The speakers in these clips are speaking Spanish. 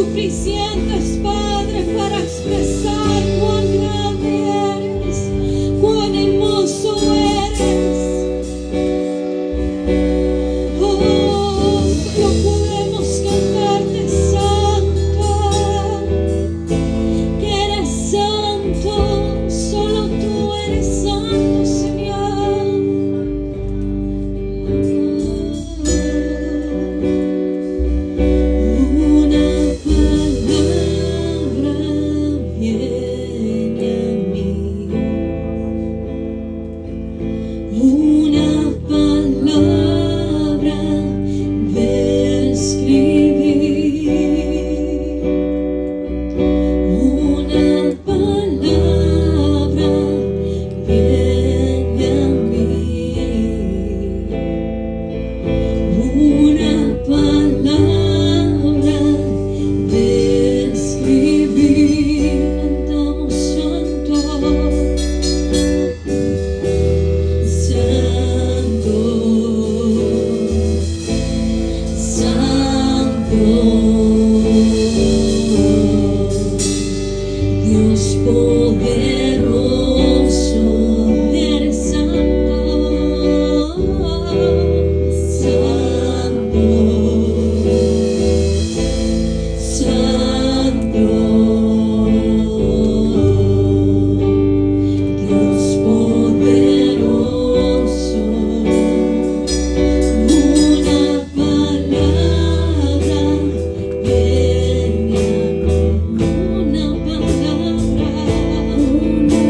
suficientes, Padre, para expresar cuán grande eres, cuán hermoso eres. Oh, solo podemos cantarte santo, que eres santo, solo tú eres santo, Señor. Una palabra viene a mí, una palabra de escribir, una palabra viene a mí, una palabra de escribir. Cantamos santo, santo, Dios poderoso, eres santo, santo, santo, Dios poderoso. Una palabra viene a mí, una palabra, una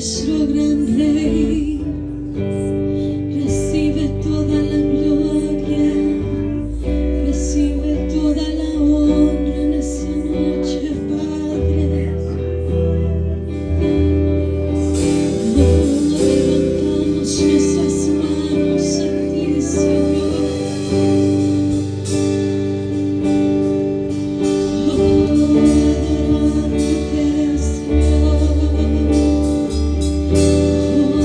nuestro gran Rey. Recibe toda la gloria, recibe toda la honra en esta noche, Padre. Levantamos nuestras manos a ti, Señor. Adorarte, Señor.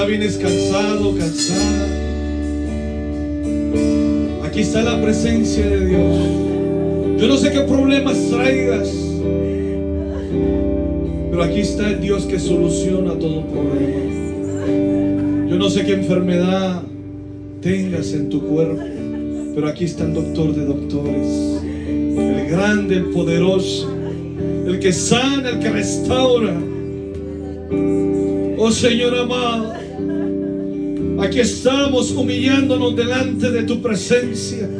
vienes cansado, cansada, aquí está la presencia de Dios. Yo no sé qué problemas traigas, pero aquí está el Dios que soluciona todo problema. Yo no sé qué enfermedad tengas en tu cuerpo, pero aquí está el doctor de doctores, el grande, el poderoso, el que sana, el que restaura. Oh Señor amado, aquí estamos humillándonos delante de tu presencia,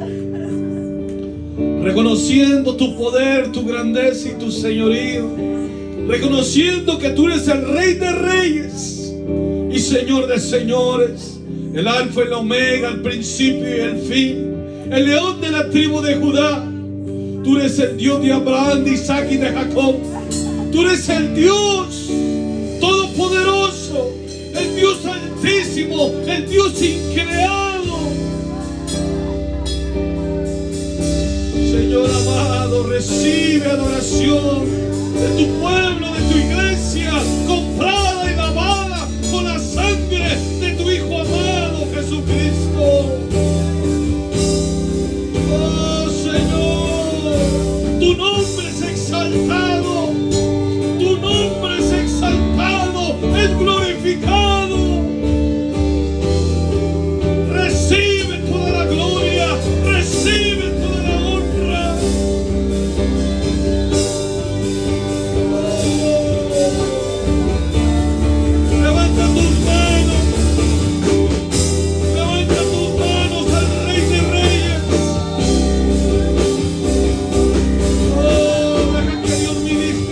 reconociendo tu poder, tu grandeza y tu señorío, reconociendo que tú eres el Rey de Reyes y Señor de Señores, el Alfa y el Omega, el principio y el fin, el león de la tribu de Judá. Tú eres el Dios de Abraham, de Isaac y de Jacob. Tú eres el Dios todopoderoso, el Dios altísimo, el Dios increado. Señor amado, recibe adoración de tu pueblo, de tu iglesia, comprada y lavada con la sangre de tu Hijo amado Jesucristo. Oh Señor, tu nombre es exaltado, tu nombre es exaltado, es glorificado. Recibe toda la gloria, recibe toda la honra. Levanta tus manos al Rey de Reyes. Oh, deja que Dios ministre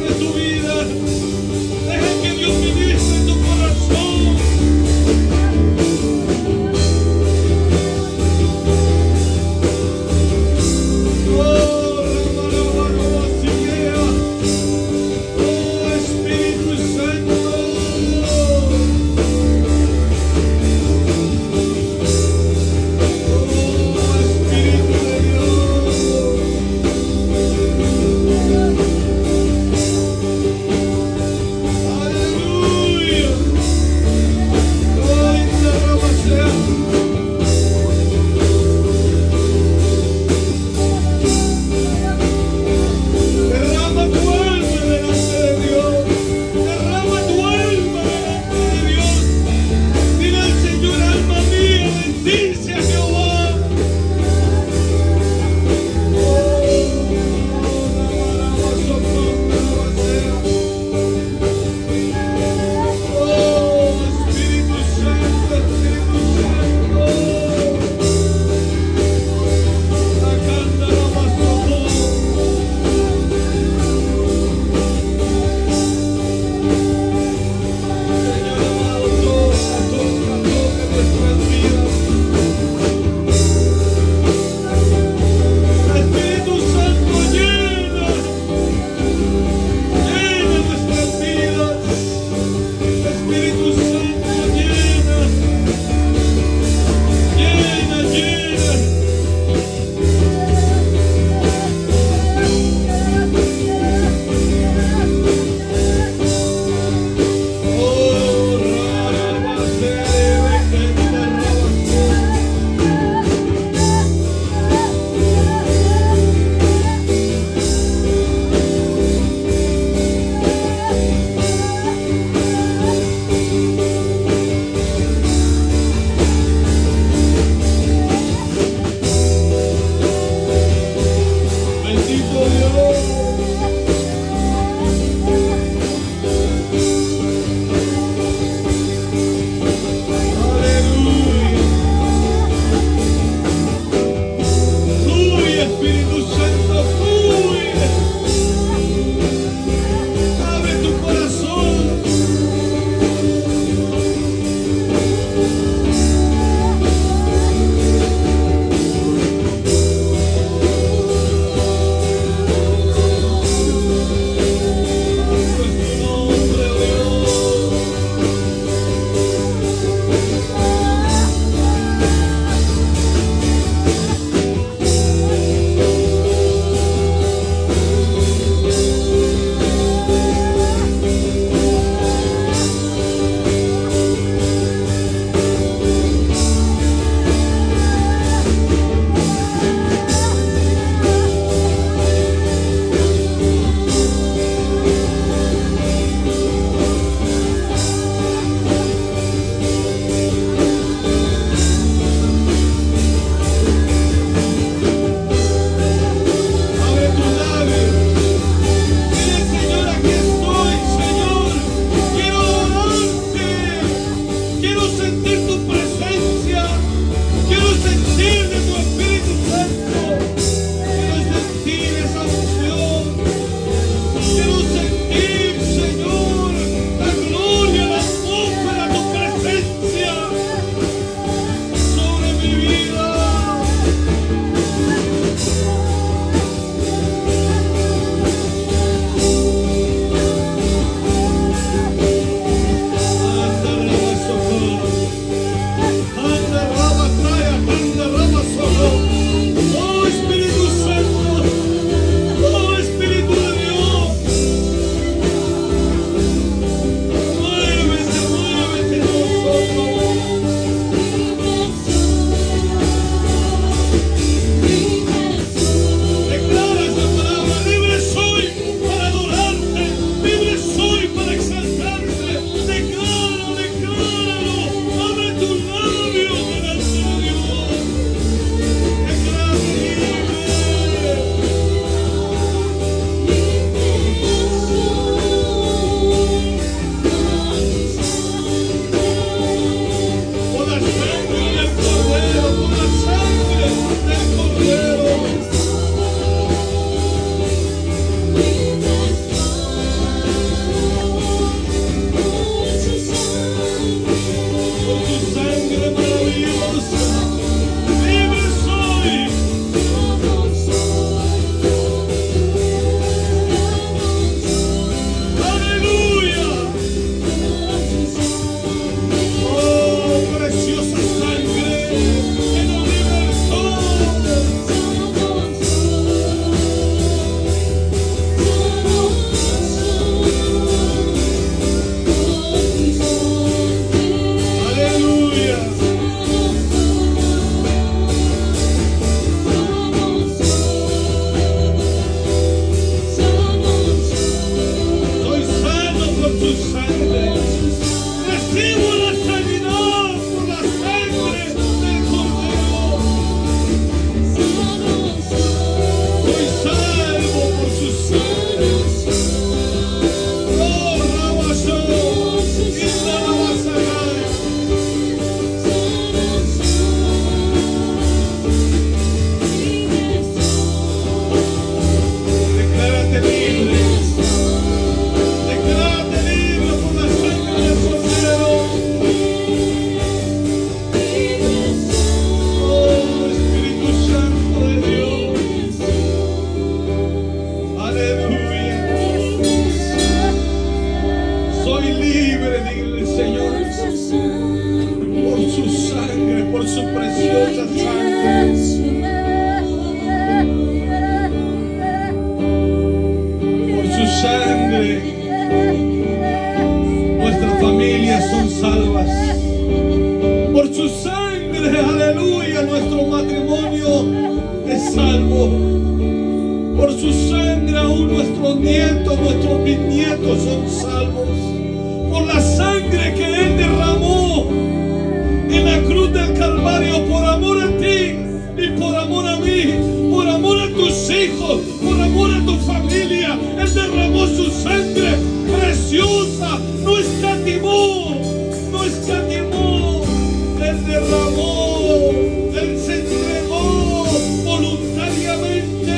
Por su sangre aún nuestros nietos, nuestros bisnietos son salvos. Por la sangre que Él derramó en la cruz del Calvario, por amor a ti y por amor a mí, por amor a tus hijos, por amor a tu familia. Él derramó su sangre preciosa, no escatimó, no escatimó. Él derramó, Él se entregó voluntariamente.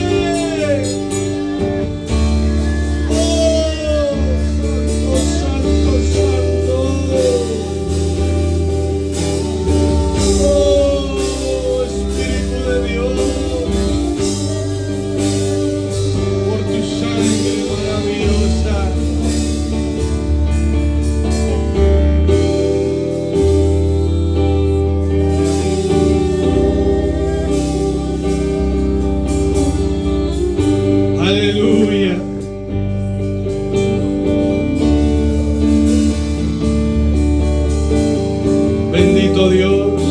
Oh, santo, santo, oh, Espíritu de Dios, por tu sangre maravillosa. Aleluya. Bendito Dios.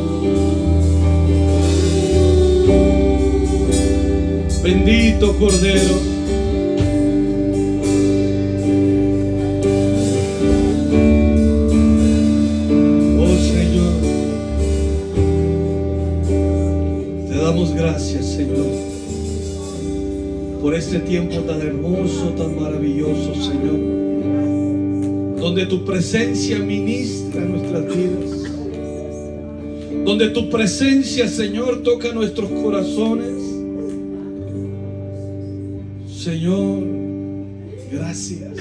Bendito Cordero. Oh Señor, te damos gracias, Señor, por este tiempo tan hermoso, tan maravilloso, Señor, donde tu presencia ministra nuestras vidas, donde tu presencia, Señor, toca nuestros corazones. Señor, gracias,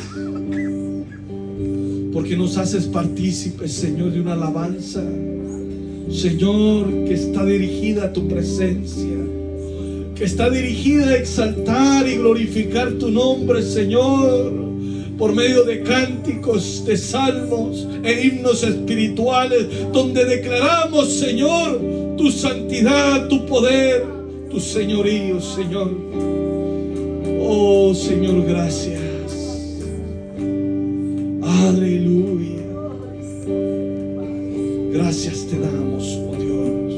porque nos haces partícipes, Señor, de una alabanza, Señor, que está dirigida a tu presencia, que está dirigida a exaltar y glorificar tu nombre, Señor, por medio de cánticos, de salmos e himnos espirituales, donde declaramos, Señor, tu santidad, tu poder, tu señorío, Señor. Oh, Señor, gracias. Aleluya. Gracias te damos, oh Dios.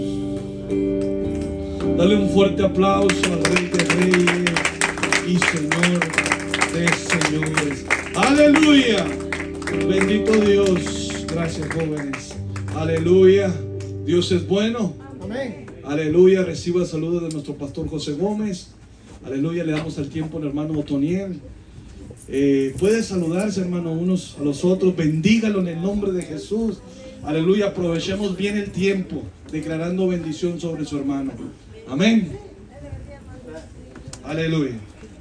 Dale un fuerte aplauso al Rey de Reyes y Señor de Señores. Aleluya. Bendito Dios. Gracias, jóvenes. Aleluya. Dios es bueno. Amén. Aleluya. Reciba saludos de nuestro pastor José Gómez. Aleluya. Le damos el tiempo al hermano Otoniel. Puede saludarse, hermano, unos a los otros. Bendígalo en el nombre de Jesús. Aleluya. Aprovechemos bien el tiempo declarando bendición sobre su hermano. Amén. Aleluya.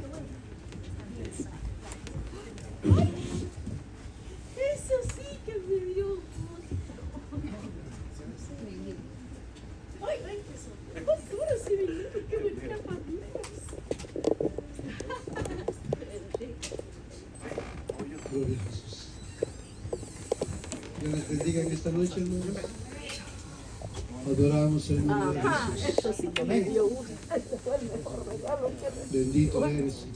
Eso sí que me dio. Ay, ay, eso. ¿Cuán duro se me dio? ¿Por qué me tira patitas? Gloria a Jesús. Dios les bendiga en esta noche, hermanos. Adoramos el nombre de Jesús. Eso sí que me dio gusto. Este fue el mejor regalo que me Bendito eres, Señor.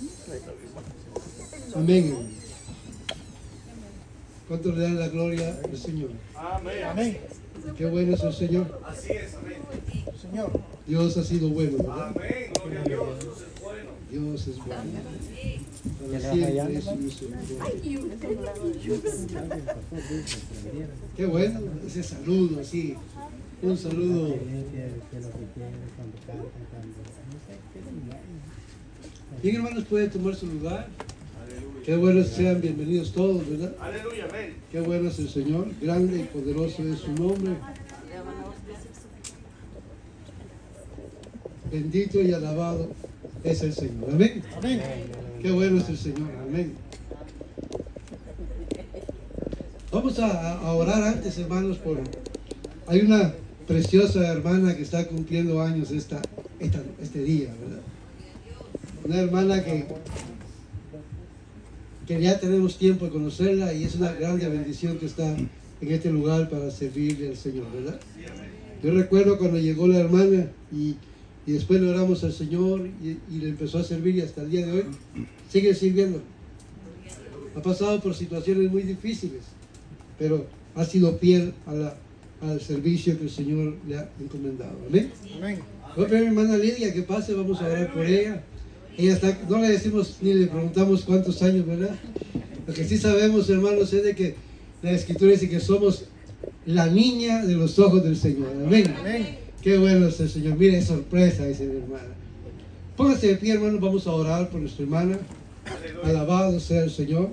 Amén, hermano. ¿Cuánto le dan la gloria al Señor? Amén. Amén. Qué bueno es el Señor. Así es, amén. Señor. Dios ha sido bueno, ¿verdad? Amén. Gloria a Dios. Dios es bueno. Dios es bueno. Para siempre es su misericordia. Qué bueno ese saludo así. Un saludo. Bien, hermanos, pueden tomar su lugar. Qué bueno sean bienvenidos todos, ¿verdad? Aleluya, amén. Qué bueno es el Señor. Grande y poderoso es su nombre. Bendito y alabado es el Señor. Amén. Amén. Qué bueno es el Señor. Amén. Vamos a orar antes, hermanos, por... Hay una preciosa hermana que está cumpliendo años este día, ¿verdad? Una hermana que ya tenemos tiempo de conocerla y es una grande bendición que está en este lugar para servirle al Señor, ¿verdad? Yo recuerdo cuando llegó la hermana y después le oramos al Señor y le empezó a servir y hasta el día de hoy sigue sirviendo. Ha pasado por situaciones muy difíciles, pero ha sido fiel al servicio que el Señor le ha encomendado. Amén. Amén. Voy a pedir a mi hermana Lidia que pase, vamos a orar por ella. Ella está, no le decimos ni le preguntamos cuántos años, ¿verdad? Lo que sí sabemos, hermanos, es de que la Escritura dice que somos la niña de los ojos del Señor. Amén. Amén. Qué bueno es el Señor. Mire, sorpresa, dice mi hermana. Póngase de pie, hermano, vamos a orar por nuestra hermana. Alabado sea el Señor.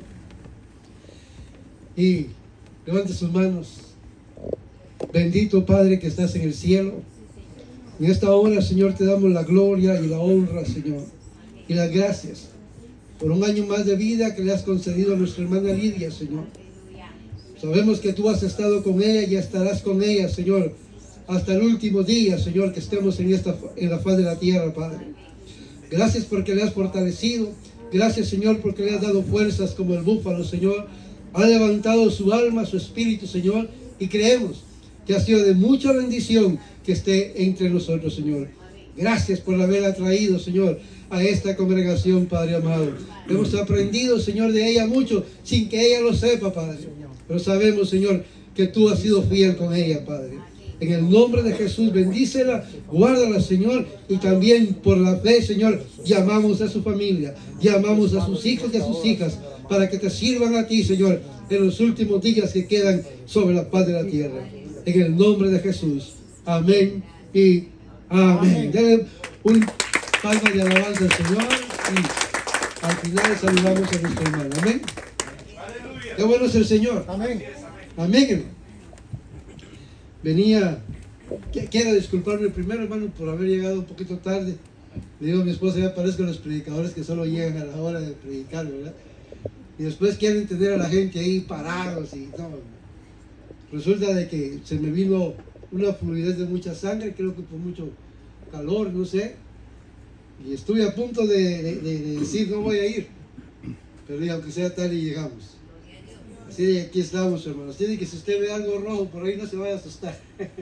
Y levante sus manos. Bendito Padre que estás en el cielo. En esta hora, Señor, te damos la gloria y la honra, Señor, y las gracias por un año más de vida que le has concedido a nuestra hermana Lidia, Señor. Sabemos que tú has estado con ella y estarás con ella, Señor, hasta el último día, Señor, que estemos en la faz de la tierra, Padre. Gracias porque le has fortalecido. Gracias, Señor, porque le has dado fuerzas como el búfalo, Señor. Ha levantado su alma, su espíritu, Señor, y creemos que ha sido de mucha bendición que esté entre nosotros, Señor. Gracias por haberla traído, Señor, a esta congregación, Padre amado. Hemos aprendido, Señor, de ella mucho, sin que ella lo sepa, Padre. Pero sabemos, Señor, que tú has sido fiel con ella, Padre. En el nombre de Jesús, bendícela, guárdala, Señor, y también por la fe, Señor, llamamos a su familia, llamamos a sus hijos y a sus hijas, para que te sirvan a ti, Señor, en los últimos días que quedan sobre la faz de la tierra. En el nombre de Jesús. Amén y amén. Denle un palma de alabanza al Señor y al final saludamos a nuestro hermano. Amén. Qué bueno es el Señor. Amén. Amén. Venía, quiero disculparme primero, hermano, por haber llegado un poquito tarde. Le digo a mi esposa, ya parezco los predicadores que solo llegan a la hora de predicar, ¿verdad? Y después quieren tener a la gente ahí parados y no. Resulta de que se me vino una fluidez de mucha sangre, creo que por mucho calor, no sé. Y estuve a punto de decir, no voy a ir. Pero ya, aunque sea tarde, llegamos. Así de aquí estamos, hermanos. Así de que si usted ve algo rojo por ahí, no se vaya a asustar.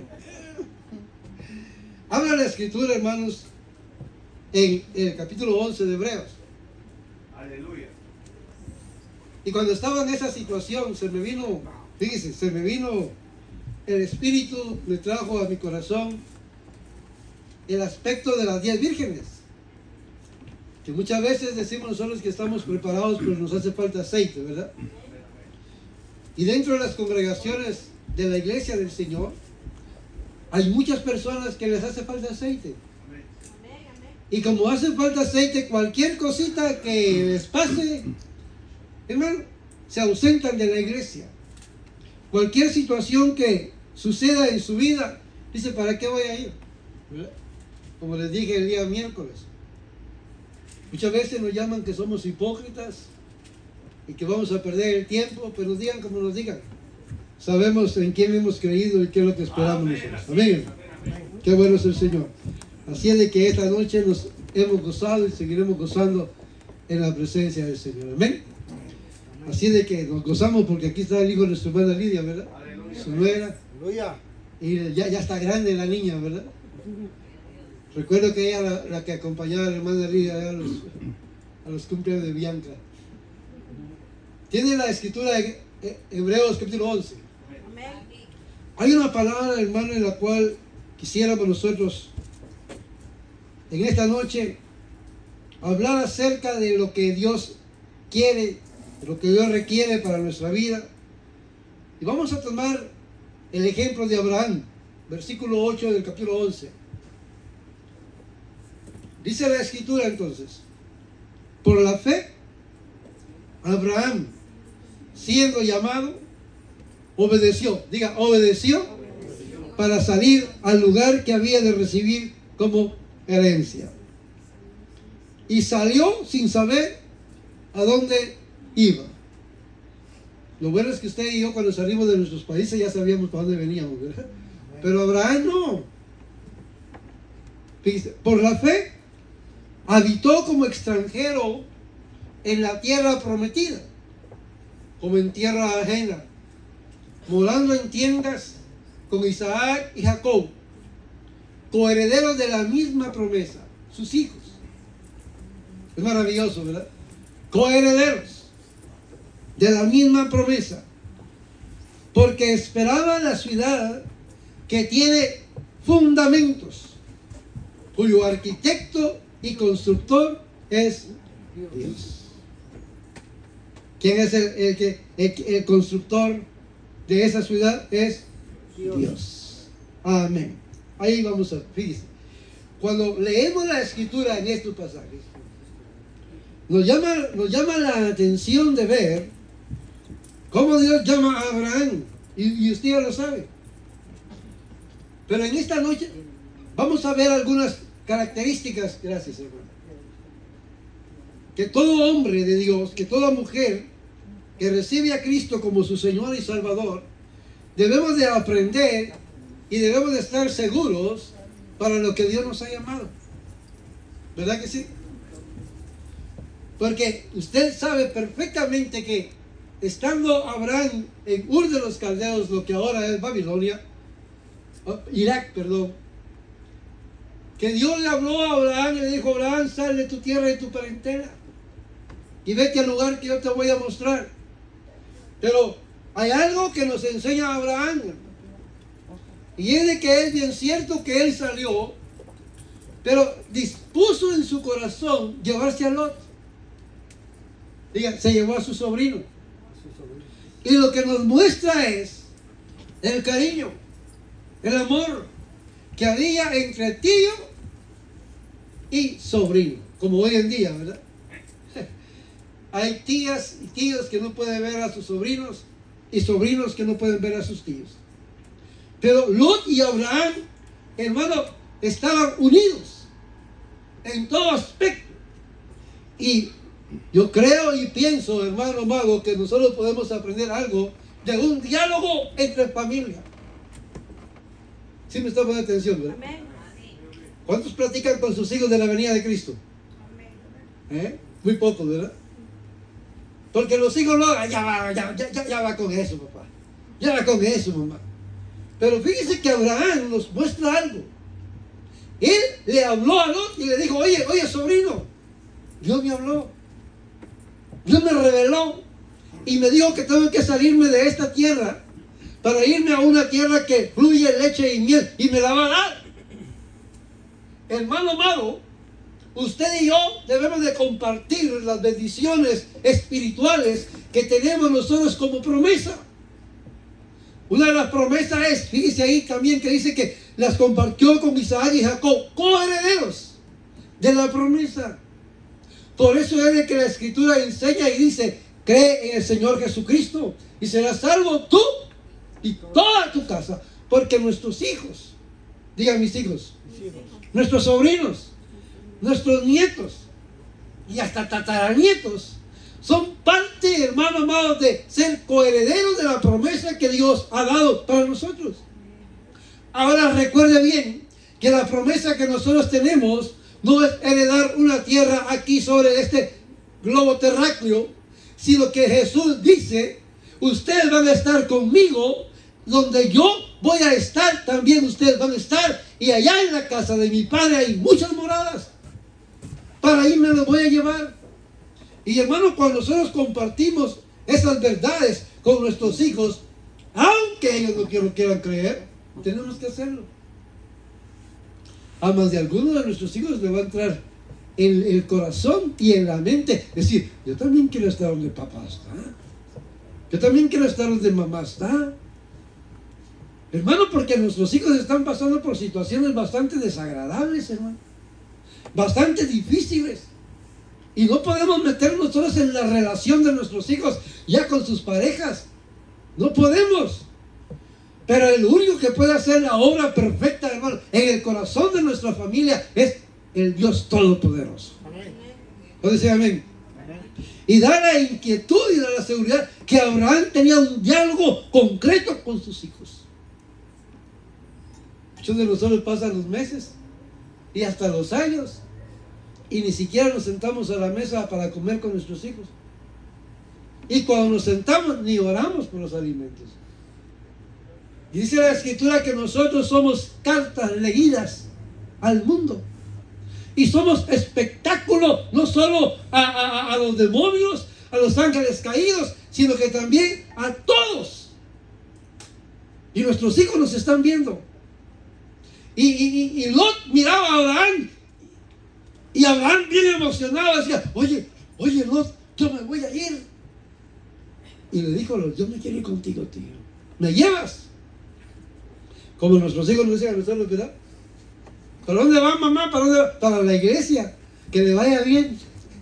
Habla la Escritura, hermanos, en el capítulo 11 de Hebreos. Aleluya. Y cuando estaba en esa situación, se me vino, fíjese, se me vino el Espíritu, me trajo a mi corazón el aspecto de las 10 vírgenes. Que muchas veces decimos nosotros que estamos preparados, pero nos hace falta aceite, ¿verdad? Y dentro de las congregaciones de la iglesia del Señor, hay muchas personas que les hace falta aceite. Y como hace falta aceite, cualquier cosita que les pase, hermano, se ausentan de la iglesia. Cualquier situación que suceda en su vida, dice, ¿para qué voy a ir? ¿Verdad? Como les dije el día miércoles. Muchas veces nos llaman que somos hipócritas y que vamos a perder el tiempo, pero nos digan como nos digan. Sabemos en quién hemos creído y qué es lo que esperamos nosotros. Amén. Qué bueno es el Señor. Así es de que esta noche nos hemos gozado y seguiremos gozando en la presencia del Señor. Amén. Así es de que nos gozamos porque aquí está el hijo de nuestra hermana Lidia, ¿verdad? Su nuera. Aleluya. Y ya está grande la niña, ¿verdad? Recuerdo que ella era la que acompañaba a la hermana Lidia a los cumpleaños de Bianca. Tiene la escritura de Hebreos capítulo 11. Hay una palabra, hermano, en la cual quisiéramos nosotros en esta noche hablar acerca de lo que Dios quiere, de lo que Dios requiere para nuestra vida. Y vamos a tomar el ejemplo de Abraham, versículo 8 del capítulo 11. Dice la escritura entonces, por la fe, Abraham, siendo llamado, obedeció, diga, obedeció para salir al lugar que había de recibir como herencia. Y salió sin saber a dónde iba. Lo bueno es que usted y yo cuando salimos de nuestros países ya sabíamos para dónde veníamos, ¿verdad? Pero Abraham no. Fíjese, por la fe habitó como extranjero en la tierra prometida, como en tierra ajena, morando en tiendas con Isaac y Jacob, coherederos de la misma promesa, sus hijos. Es maravilloso, ¿verdad? Coherederos de la misma promesa, porque esperaba la ciudad que tiene fundamentos, cuyo arquitecto y constructor es Dios. ¿Quién es el constructor de esa ciudad? Es Dios. Amén. Ahí vamos a ver, fíjense. Cuando leemos la escritura en estos pasajes, nos llama la atención de ver cómo Dios llama a Abraham. Y usted ya lo sabe. Pero en esta noche vamos a ver algunas características, gracias hermano, que todo hombre de Dios, que toda mujer que recibe a Cristo como su Señor y Salvador, debemos de aprender y debemos de estar seguros para lo que Dios nos ha llamado. ¿Verdad que sí? Porque usted sabe perfectamente que estando Abraham en Ur de los Caldeos, lo que ahora es Babilonia, Irak, perdón, que Dios le habló a Abraham y le dijo: Abraham, sal de tu tierra y tu parentela y vete al lugar que yo te voy a mostrar. Pero hay algo que nos enseña Abraham, y es de que es bien cierto que él salió, pero dispuso en su corazón llevarse a Lot. Diga, se llevó a su sobrino. Y lo que nos muestra es el cariño, el amor que había entre tío y sobrino, como hoy en día, ¿verdad? Hay tías y tíos que no pueden ver a sus sobrinos y sobrinos que no pueden ver a sus tíos. Pero Lot y Abraham, hermano, estaban unidos en todo aspecto. Y yo creo y pienso, hermano amado, que nosotros podemos aprender algo de un diálogo entre familia. ¿Sí me está poniendo atención, verdad? Amén. ¿Cuántos platican con sus hijos de la venida de Cristo? Muy pocos, ¿verdad? Porque los hijos no, ya va con eso, papá. Ya va con eso, mamá. Pero fíjense que Abraham nos muestra algo. Él le habló a Lot y le dijo: oye, sobrino, Dios me habló. Dios me reveló y me dijo que tengo que salirme de esta tierra para irme a una tierra que fluye leche y miel, y me la va a dar. Hermano amado, usted y yo debemos de compartir las bendiciones espirituales que tenemos nosotros como promesa. Una de las promesas es, fíjese ahí también que dice que las compartió con Isaac y Jacob, coherederos de la promesa. Por eso es de que la Escritura enseña y dice: cree en el Señor Jesucristo y serás salvo tú y toda tu casa. Porque nuestros hijos, digan mis hijos, nuestros sobrinos, nuestros nietos y hasta tataranietos son parte, hermano amado, de ser coherederos de la promesa que Dios ha dado para nosotros. Ahora recuerde bien que la promesa que nosotros tenemos no es heredar una tierra aquí sobre este globo terráqueo, sino que Jesús dice: ustedes van a estar conmigo, donde yo voy a estar, también ustedes van a estar, y allá en la casa de mi Padre hay muchas moradas. Para ahí me los voy a llevar. Y hermano, cuando nosotros compartimos esas verdades con nuestros hijos, aunque ellos no quieran creer, tenemos que hacerlo. A más de algunos de nuestros hijos le va a entrar en el corazón y en la mente decir: yo también quiero estar donde papá está, yo también quiero estar donde mamá está. Hermano, porque nuestros hijos están pasando por situaciones bastante desagradables, hermano, bastante difíciles, y no podemos meternos nosotros en la relación de nuestros hijos ya con sus parejas. No podemos. Pero el único que puede hacer la obra perfecta, hermano, en el corazón de nuestra familia es el Dios Todopoderoso. ¿Puede decir amén? Y da la inquietud y da la seguridad que Abraham tenía un diálogo concreto con sus hijos. Muchos de nosotros pasan los meses y hasta los años y ni siquiera nos sentamos a la mesa para comer con nuestros hijos. Y cuando nos sentamos ni oramos por los alimentos. Y dice la Escritura que nosotros somos cartas leídas al mundo. Y somos espectáculo no solo a los demonios, a los ángeles caídos, sino que también a todos. Y nuestros hijos nos están viendo. Y Lot miraba a Abraham Y Abraham bien emocionado decía, oye, Lot, yo me voy a ir. Y le dijo Lot, yo me quiero ir contigo, tío. ¿Me llevas? Como nuestros hijos nos dicen a nosotros, ¿verdad? ¿Para dónde va, mamá? ¿Para dónde va? Para la iglesia. Que le vaya bien.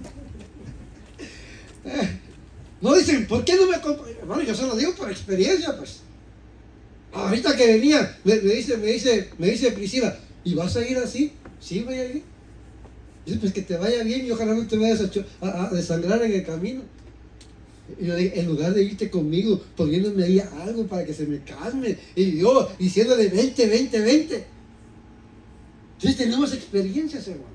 No dicen, ¿por qué no me acompañas? Bueno, yo se lo digo por experiencia, pues. Ahorita que venía, me dice Priscila, ¿y vas a ir así? Sí, voy a ir. Dice, pues que te vaya bien y ojalá no te vayas a desangrar en el camino. Y yo dije, en lugar de irte conmigo, poniéndome ahí algo para que se me calme. Y yo diciéndole, vente. Entonces tenemos experiencias, hermano.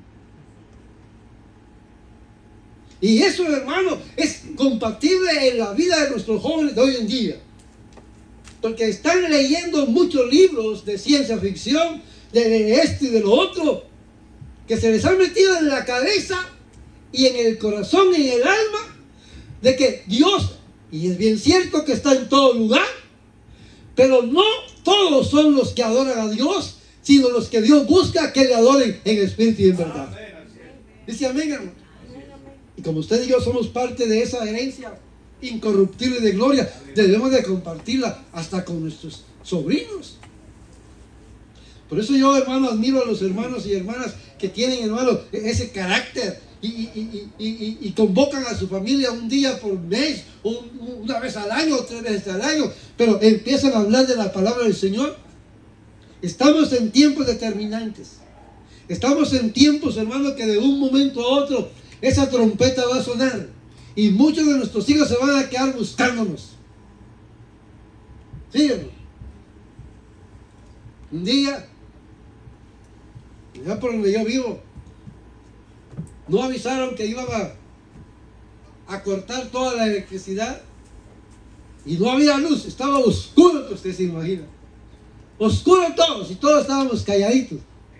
Y eso, hermano, es compatible en la vida de nuestros jóvenes de hoy en día. Porque están leyendo muchos libros de ciencia ficción, de esto y de lo otro, que se les ha metido en la cabeza y en el corazón y en el alma, de que Dios, y es bien cierto que está en todo lugar, pero no todos son los que adoran a Dios, sino los que Dios busca que le adoren en espíritu y en verdad. Dice amén, hermano. Y como usted y yo somos parte de esa herencia incorruptible de gloria, debemos de compartirla hasta con nuestros sobrinos. Por eso yo, hermano, admiro a los hermanos y hermanas que tienen, hermano, ese carácter y convocan a su familia un día por mes, una vez al año, 3 veces al año, pero empiezan a hablar de la palabra del Señor. Estamos en tiempos determinantes. Estamos en tiempos, hermano, que de un momento a otro esa trompeta va a sonar y muchos de nuestros hijos se van a quedar buscándonos. Sí, hermano. Un día, allá por donde yo vivo, no avisaron que iban a cortar toda la electricidad y no había luz, estaba oscuro, que usted se imagina. Oscuro todos y todos estábamos calladitos.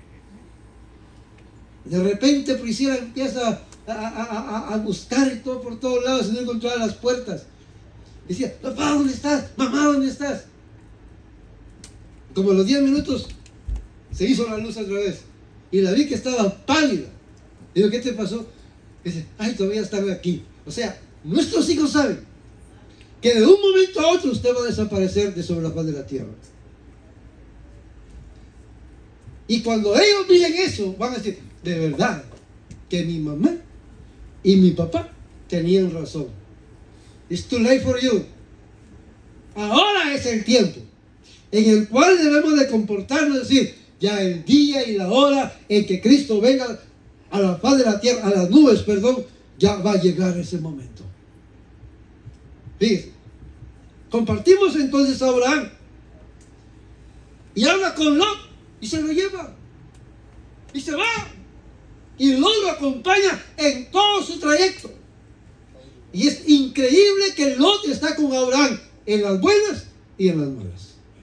De repente Priscila empieza a buscar y todo por todos lados y no encontraba las puertas. Decía, papá, ¿dónde estás? Mamá, ¿dónde estás? Como a los 10 minutos se hizo la luz otra vez y la vi que estaba pálida. Digo, ¿qué te pasó? Dice, ay, todavía están aquí. O sea, nuestros hijos saben que de un momento a otro usted va a desaparecer de sobre la faz de la tierra. Y cuando ellos miren eso, van a decir, de verdad, que mi mamá y mi papá tenían razón. It's too late for you. Ahora es el tiempo en el cual debemos de comportarnos, es decir, ya el día y la hora en que Cristo venga a la faz de la tierra, a las nubes, perdón, ya va a llegar ese momento. Fíjense, compartimos entonces a Abraham y habla con Lot y se lo lleva y se va y Lot lo acompaña en todo su trayecto. Y es increíble que Lot está con Abraham en las buenas y en las malas.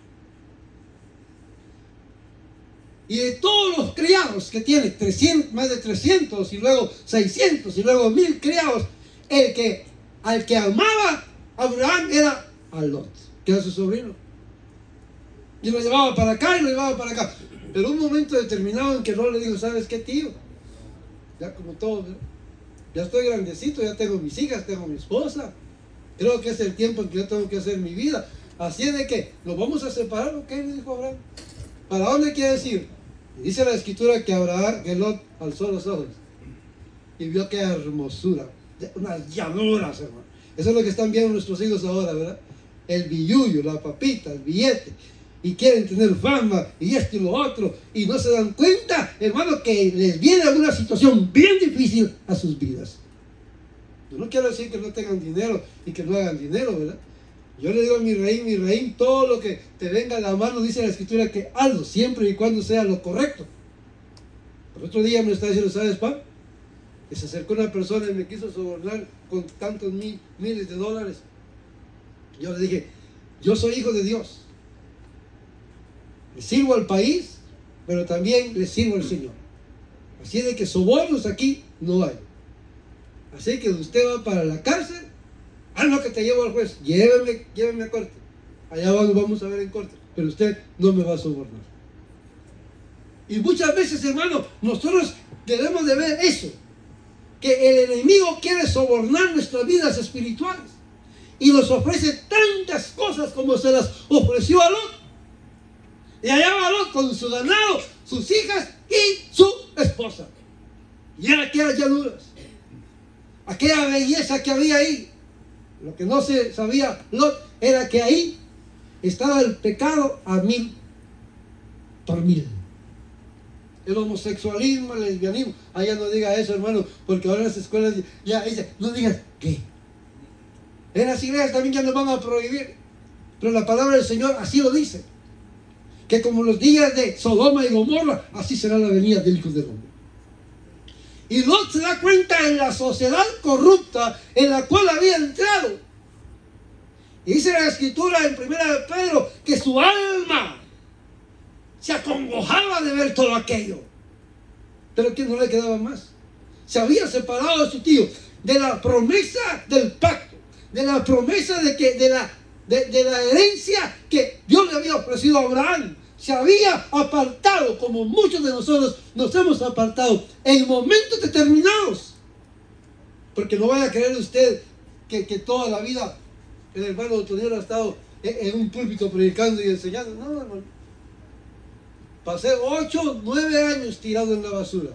Y de todos los criados que tiene, 300, más de 300 y luego 600 y luego 1000 criados, al que amaba Abraham era a Lot, que era su sobrino. Y lo llevaba para acá y lo llevaba para acá. Pero un momento determinado en que Lot le dijo, ¿sabes qué, tío? Ya como todo, ¿verdad? Ya estoy grandecito, ya tengo mis hijas, tengo mi esposa. Creo que es el tiempo en que yo tengo que hacer mi vida. Así es de que nos vamos a separar, ¿ok? Le dijo Abraham. ¿Para dónde quiere decir? Dice la escritura que Lot alzó los ojos y vio qué hermosura, unas llanuras, hermano. Eso es lo que están viendo nuestros hijos ahora, ¿verdad? El billuyo, la papita, el billete. Y quieren tener fama y esto y lo otro. Y no se dan cuenta, hermano, que les viene alguna situación bien difícil a sus vidas. Yo no quiero decir que no tengan dinero y que no hagan dinero, ¿verdad? Yo le digo a mi rey, todo lo que te venga a la mano, dice la escritura, que hazlo siempre y cuando sea lo correcto. El otro día me está diciendo, ¿sabes, pa? Que se acercó una persona y me quiso sobornar con tantos miles de dólares. Yo le dije, yo soy hijo de Dios. Le sirvo al país, pero también le sirvo al Señor. Así de que sobornos aquí no hay. Así que usted va para la cárcel, haz lo que te llevo al juez, lléveme a corte. Allá vamos a ver en corte, pero usted no me va a sobornar. Y muchas veces, hermano, nosotros debemos de ver eso, que el enemigo quiere sobornar nuestras vidas espirituales y nos ofrece tantas cosas como se las ofreció a Lot. Y allá va Lot con su ganado, sus hijas y su esposa. Y era aquellas llanuras, aquella belleza que había ahí. Lo que no se sabía Lot era que ahí estaba el pecado a 1000 por 1000. El homosexualismo, el lesbianismo. Allá no diga eso, hermano, porque ahora en las escuelas ya dice, no digas qué. En las iglesias también ya nos van a prohibir. Pero la palabra del Señor así lo dice. Que como los días de Sodoma y Gomorra, así será la venida del Hijo del Hombre. Y Lot se da cuenta en la sociedad corrupta en la cual había entrado. Y dice la Escritura en 1 Pedro que su alma se acongojaba de ver todo aquello. Pero que no le quedaba más. Se había separado de su tío, de la promesa del pacto, de la promesa de la herencia que Dios le había ofrecido a Abraham. Se había apartado, como muchos de nosotros nos hemos apartado en momentos determinados. Porque no vaya a creer usted que toda la vida el hermano Otoniel ha estado en un púlpito predicando y enseñando. No, hermano. Pasé 8, 9 años tirado en la basura.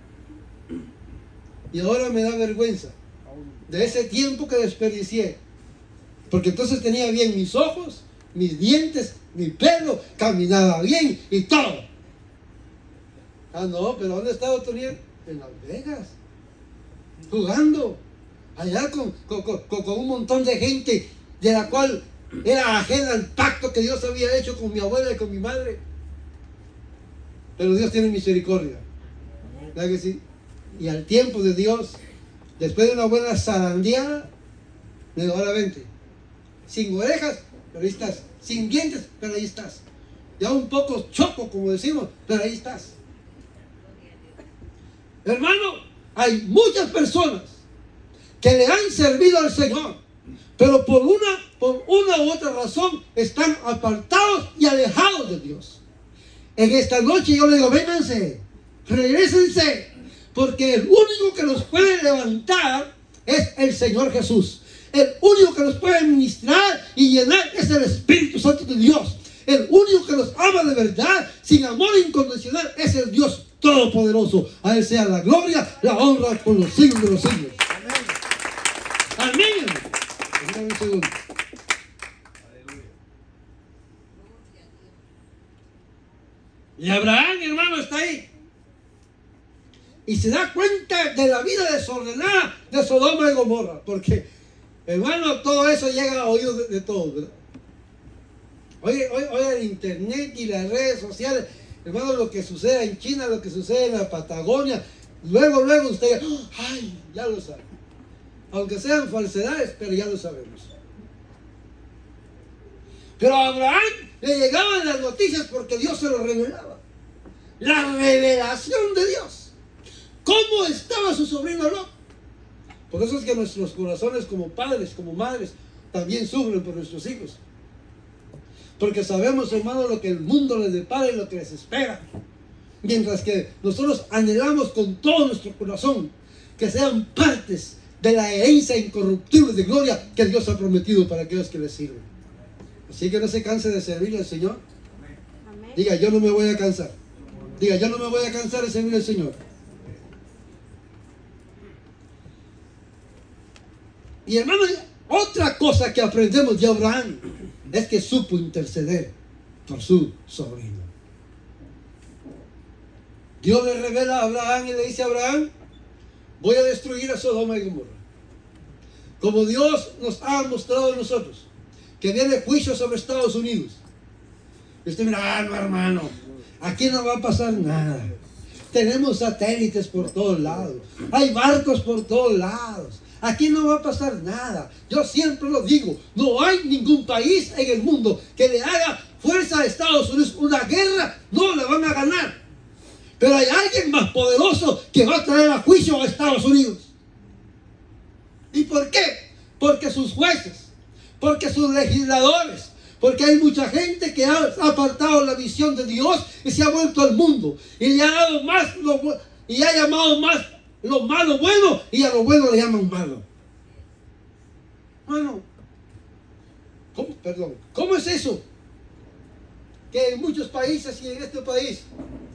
Y ahora me da vergüenza de ese tiempo que desperdicié. Porque entonces tenía bien mis ojos, mis dientes, mi pelo, caminaba bien y todo. Ah, no, pero ¿dónde estaba Otoniel? En Las Vegas. Jugando. Allá con un montón de gente de la cual era ajena al pacto que Dios había hecho con mi abuela y con mi madre. Pero Dios tiene misericordia. ¿Verdad que sí? Y al tiempo de Dios, después de una buena zarandeada, me dijo, ahora vente. Sin orejas, pero ahí estás. Sin dientes, pero ahí estás. Ya un poco choco, como decimos, pero ahí estás. Hermano, hay muchas personas que le han servido al Señor, pero por una u otra razón están apartados y alejados de Dios. En esta noche yo le digo, vénganse, regrésense, porque el único que nos puede levantar es el Señor Jesús. El único que nos puede ministrar y llenar es el Espíritu Santo de Dios. El único que nos ama de verdad, sin amor incondicional, es el Dios Todopoderoso. A Él sea la gloria, la honra por los siglos de los siglos. Amén. Amén. Un segundo. Y Abraham, hermano, está ahí. Y se da cuenta de la vida desordenada de Sodoma y Gomorra. Porque, hermano, todo eso llega a oídos de todos, ¿verdad? Hoy el internet y las redes sociales, hermano, lo que sucede en China, lo que sucede en la Patagonia, luego usted, ay, ya lo sabe. Aunque sean falsedades, pero ya lo sabemos. Pero a Abraham le llegaban las noticias porque Dios se lo revelaba. La revelación de Dios. ¿Cómo estaba su sobrino Lot? Por eso es que nuestros corazones como padres, como madres, también sufren por nuestros hijos. Porque sabemos, hermano, lo que el mundo les depara y lo que les espera. Mientras que nosotros anhelamos con todo nuestro corazón que sean partes de la herencia incorruptible de gloria que Dios ha prometido para aquellos que le sirven. Así que no se canse de servirle al Señor. Amén. Diga, yo no me voy a cansar. Diga, yo no me voy a cansar de servir al Señor. Y hermano, otra cosa que aprendemos de Abraham es que supo interceder por su sobrino. Dios le revela a Abraham y le dice a Abraham, voy a destruir a Sodoma y Gomorra. Como Dios nos ha mostrado a nosotros que viene juicio sobre Estados Unidos. Y usted mira, no, hermano, aquí no va a pasar nada. Tenemos satélites por todos lados. Hay barcos por todos lados. Aquí no va a pasar nada. Yo siempre lo digo, no hay ningún país en el mundo que le haga fuerza a Estados Unidos. Una guerra no la van a ganar. Pero hay alguien más poderoso que va a traer a juicio a Estados Unidos. ¿Y por qué? Porque sus jueces, porque sus legisladores, Porque hay mucha gente que ha apartado la visión de Dios y se ha vuelto al mundo. Y le ha dado más y ha llamado más lo malo bueno y a lo bueno le llaman malo. Bueno, ¿cómo es eso? Que en muchos países y en este país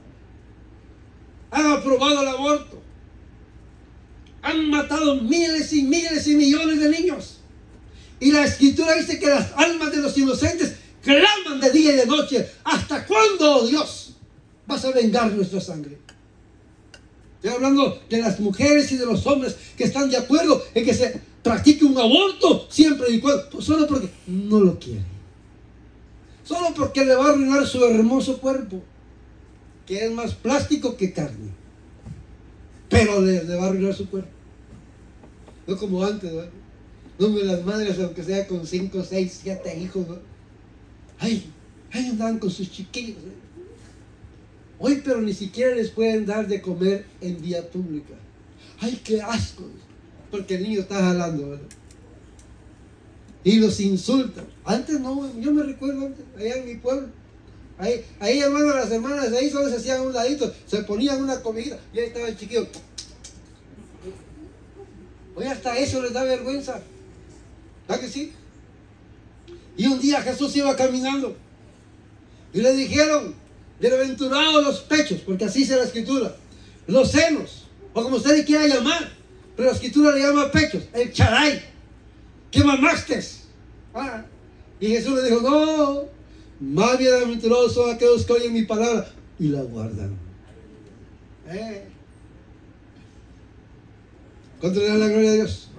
han aprobado el aborto. Han matado miles y miles y millones de niños. Y la Escritura dice que las almas de los inocentes claman de día y de noche. ¿Hasta cuándo, oh Dios, vas a vengar nuestra sangre? Estoy hablando de las mujeres y de los hombres que están de acuerdo en que se practique un aborto siempre y cuando, solo porque no lo quieren. Solo porque le va a arruinar su hermoso cuerpo, que es más plástico que carne. Pero le va a arruinar su cuerpo. No como antes, ¿no? No, las madres, aunque sea con 5, 6, 7 hijos, ¿no? Ay, andaban con sus chiquillos, ¿eh? Hoy, pero ni siquiera les pueden dar de comer en vía pública. Ay, qué asco. Porque el niño está jalando, ¿verdad? Y los insultan. Antes no, yo me recuerdo antes, allá en mi pueblo. Ahí hermano, las hermanas ahí solo se hacían un ladito, se ponían una comida y ahí estaba el chiquillo. Hoy hasta eso les da vergüenza. ¿Verdad que sí? Y un día Jesús iba caminando y le dijeron: bienaventurados los pechos, porque así dice la Escritura, los senos, o como usted le quiera llamar, pero la Escritura le llama pechos, el charay, que mamaste. Y Jesús le dijo: no, más bienaventurados son aquellos que oyen mi palabra y la guardan. ¿Cuánto le dan la gloria a Dios?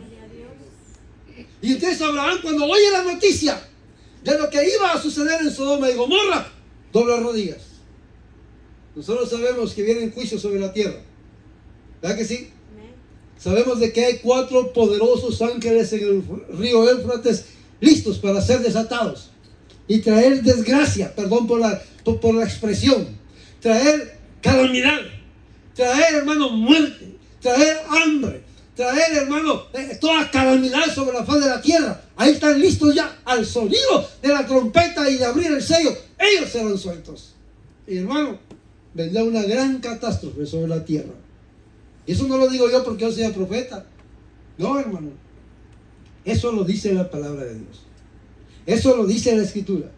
Y entonces Abraham, cuando oye la noticia de lo que iba a suceder en Sodoma y Gomorra, dobla rodillas. Nosotros sabemos que vienen juicios sobre la tierra, ¿verdad que sí? Sabemos de que hay 4 poderosos ángeles en el río Éufrates listos para ser desatados y traer desgracia, perdón por la expresión, traer calamidad, traer, hermano, muerte, traer hambre, traer, hermano, toda calamidad sobre la faz de la tierra. Ahí están listos ya al sonido de la trompeta y de abrir el sello. Ellos serán sueltos. Y hermano, vendrá una gran catástrofe sobre la tierra. Y eso no lo digo yo porque yo sea profeta. No, hermano. Eso lo dice la palabra de Dios. Eso lo dice la Escritura.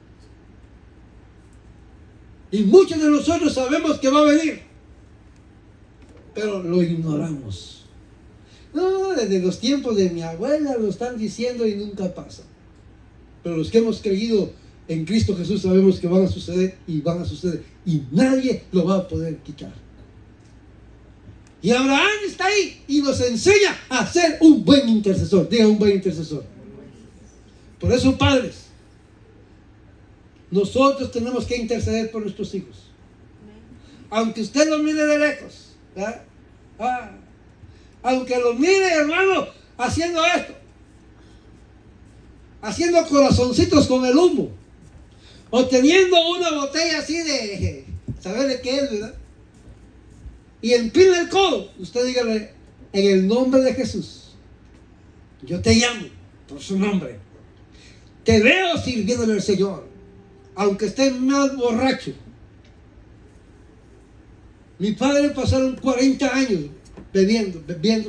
Y muchos de nosotros sabemos que va a venir, pero lo ignoramos. No, desde los tiempos de mi abuela lo están diciendo y nunca pasa. Pero los que hemos creído en Cristo Jesús sabemos que van a suceder y van a suceder. Y nadie lo va a poder quitar. Y Abraham está ahí y nos enseña a ser un buen intercesor. Diga, un buen intercesor. Por eso, padres, nosotros tenemos que interceder por nuestros hijos. Aunque usted lo mire de lejos, ¿verdad? Aunque lo mire, hermano, haciendo esto, haciendo corazoncitos con el humo, o teniendo una botella así de, ¿saber de qué es, verdad? Y empina el codo, usted dígale: en el nombre de Jesús, yo te llamo por su nombre, te veo sirviéndole al Señor, aunque esté más borracho. Mi padre pasaron 40 años bebiendo.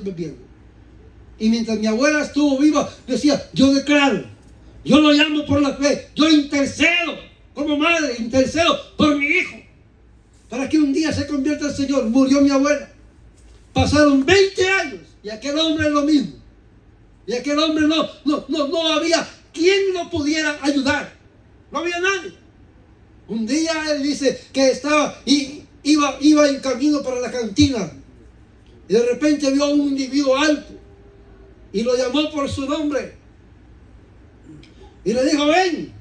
Y mientras mi abuela estuvo viva, decía: yo declaro, yo lo llamo por la fe, yo intercedo como madre, intercedo por mi hijo, para que un día se convierta al Señor. Murió mi abuela. Pasaron 20 años y aquel hombre es lo mismo. Y aquel hombre no había quien lo pudiera ayudar. No había nadie. Un día él dice que iba en camino para la cantina. Y de repente vio a un individuo alto y lo llamó por su nombre y le dijo: ven.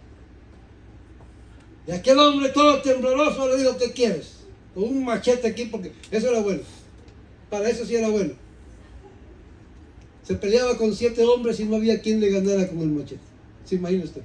Y aquel hombre todo tembloroso le dijo: ¿qué quieres? Con un machete aquí, porque eso era bueno. Para eso sí era bueno. Se peleaba con 7 hombres y no había quien le ganara con el machete. ¿Se imagina usted?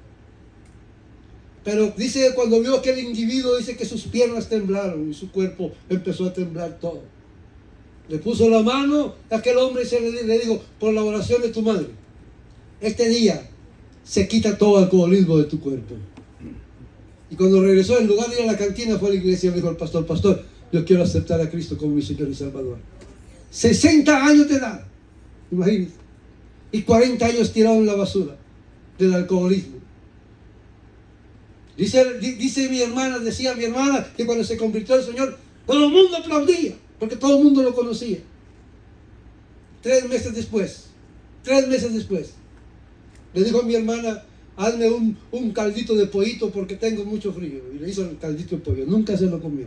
Pero dice, cuando vio a aquel individuo, dice que sus piernas temblaron y su cuerpo empezó a temblar todo. Le puso la mano a aquel hombre y le dijo: por la oración de tu madre, este día se quita todo alcoholismo de tu cuerpo. Y cuando regresó, en lugar de ir a la cantina, fue a la iglesia y le dijo al pastor: pastor, yo quiero aceptar a Cristo como mi Señor y Salvador. 60 años de edad, imagínense, y 40 años tirado en la basura del alcoholismo. Dice mi hermana, decía mi hermana, que cuando se convirtió al Señor, todo el mundo aplaudía, porque todo el mundo lo conocía. 3 meses después, le dijo a mi hermana: hazme un caldito de pollito porque tengo mucho frío. Y le hizo el caldito de pollo, nunca se lo comió.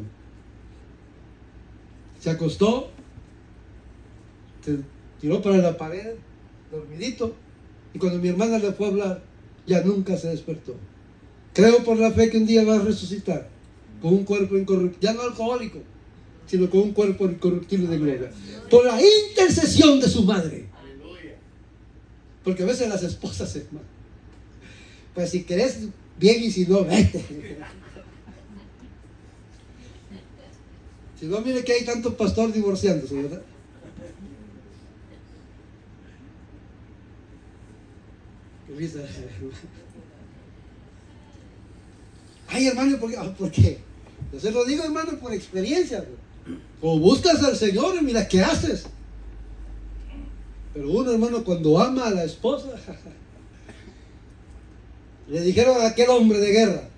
Se acostó, se tiró para la pared, dormidito, y cuando mi hermana le fue a hablar, ya nunca se despertó. Creo por la fe que un día va a resucitar con un cuerpo incorruptible, ya no alcohólico, sino con un cuerpo incorruptible de gloria, por la intercesión de su madre. Porque a veces las esposas, hermano, pues si querés bien, y si no, vete. Si no, mire que hay tanto pastor divorciándose, ¿verdad? Qué risa. Ay, hermano, ¿por qué? Yo se lo digo, hermano, por experiencia. O buscas al Señor y mira qué haces. Pero uno, hermano, cuando ama a la esposa, le dijeron a aquel hombre de guerra: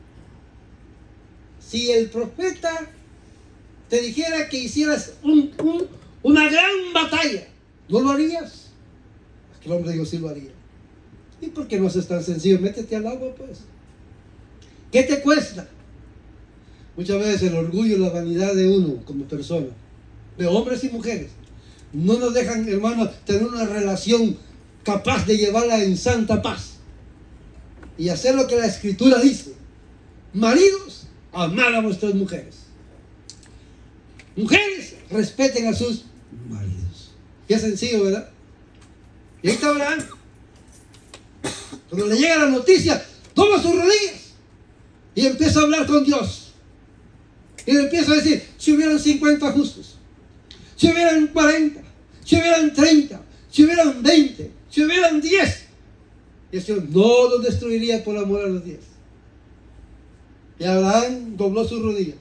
si el profeta te dijera que hicieras una gran batalla, ¿no lo harías? Aquel hombre dijo: sí lo haría. ¿Y por qué no haces tan sencillo? Métete al agua, pues. ¿Qué te cuesta? Muchas veces el orgullo y la vanidad de uno como persona, de hombres y mujeres, no nos dejan, hermano, tener una relación capaz de llevarla en santa paz y hacer lo que la Escritura dice: maridos, amad a vuestras mujeres. Mujeres, respeten a sus maridos. Qué sencillo, ¿verdad? Y ahí está Abraham. Cuando le llega la noticia, toma sus rodillas y empieza a hablar con Dios. Y le empieza a decir: si hubieran 50 justos, si hubieran 40, si hubieran 30, si hubieran 20, si hubieran 10, y el Señor no los destruiría por amor a los 10. Y Abraham dobló sus rodillas.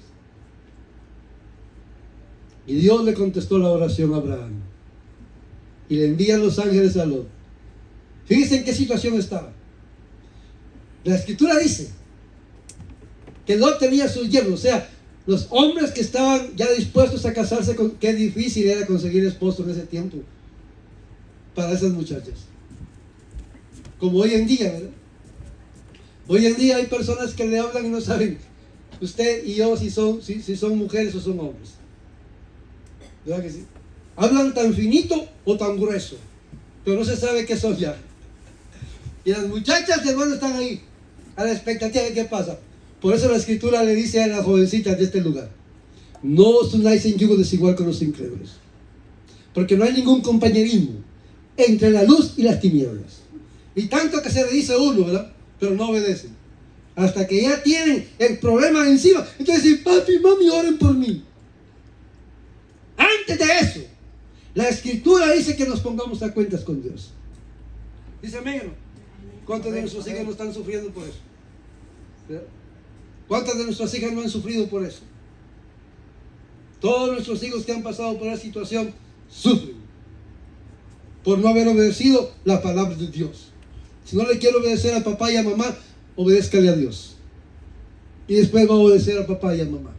Y Dios le contestó la oración a Abraham. Y le envían los ángeles a Lot. Fíjense en qué situación estaba. La Escritura dice que Lot tenía sus yernos, o sea, los hombres que estaban ya dispuestos a casarse con... Qué difícil era conseguir esposo en ese tiempo para esas muchachas. Como hoy en día, ¿verdad? Hoy en día hay personas que le hablan y no saben usted y yo si son mujeres o son hombres. ¿Verdad que sí? Hablan tan finito o tan grueso, pero no se sabe qué son ya. Y las muchachas, hermano, están ahí a la expectativa de qué pasa. Por eso la Escritura le dice a las jovencitas de este lugar: no os unáis en yugo desigual con los incrédulos, porque no hay ningún compañerismo entre la luz y las tinieblas. Y tanto que se le dice uno, ¿verdad? Pero no obedecen. Hasta que ya tienen el problema encima. Entonces dicen: papi, mami, oren por mí. Antes de eso, la Escritura dice que nos pongamos a cuentas con Dios. Dice amén, ¿no? ¿Cuántos de nuestros hijos no están sufriendo por eso? ¿Verdad? ¿Cuántas de nuestras hijas no han sufrido por eso? Todos nuestros hijos que han pasado por esa situación sufren por no haber obedecido la palabra de Dios. Si no le quiere obedecer a papá y a mamá, obedézcale a Dios. Y después va a obedecer a papá y a mamá.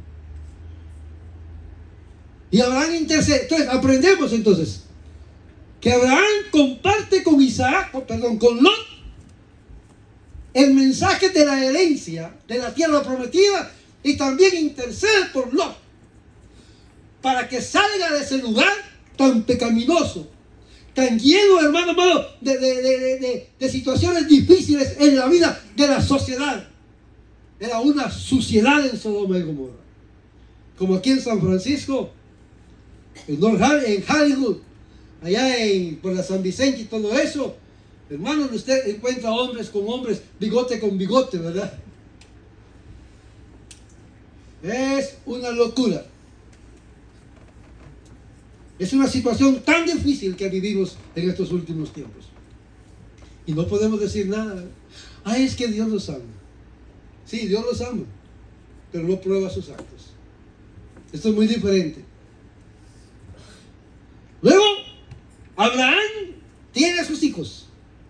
Y Abraham intercede. Entonces, aprendemos entonces que Abraham comparte con con Lot, el mensaje de la herencia de la tierra prometida, y también intercede por Lot para que salga de ese lugar tan pecaminoso, tan lleno, hermano, de situaciones difíciles en la vida de la sociedad. Era una suciedad en Sodoma y Gomorra. Como aquí en San Francisco, en Hollywood, allá por la San Vicente y todo eso. Hermano, usted encuentra hombres con hombres, bigote con bigote, ¿verdad? Es una locura. Es una situación tan difícil que vivimos en estos últimos tiempos. Y no podemos decir nada. Ah, es que Dios los ama. Sí, Dios los ama, pero no prueba sus actos. Esto es muy diferente. Luego, Abraham tiene a sus hijos.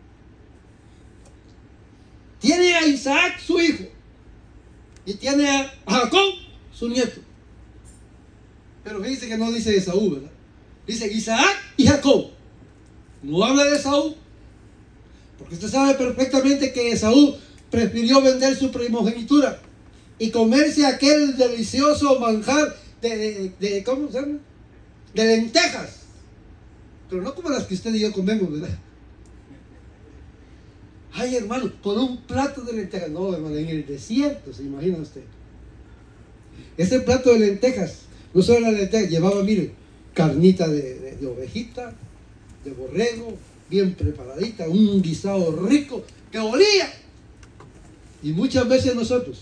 Tiene a Isaac, su hijo. Y tiene a Jacob, su nieto. Pero fíjense que no dice Esaú, ¿verdad? Dice Isaac y Jacob. No habla de Esaú. Porque usted sabe perfectamente que Esaú prefirió vender su primogenitura y comerse aquel delicioso manjar de ¿cómo se llama? De lentejas. Pero no como las que usted y yo comemos, ¿verdad? Ay, hermano, por un plato de lentejas. No, hermano, en el desierto, se imagina usted. Ese plato de lentejas, no solo la lenteja, llevaba, mire, carnita de ovejita, de borrego, bien preparadita, un guisado rico que olía. Y muchas veces nosotros,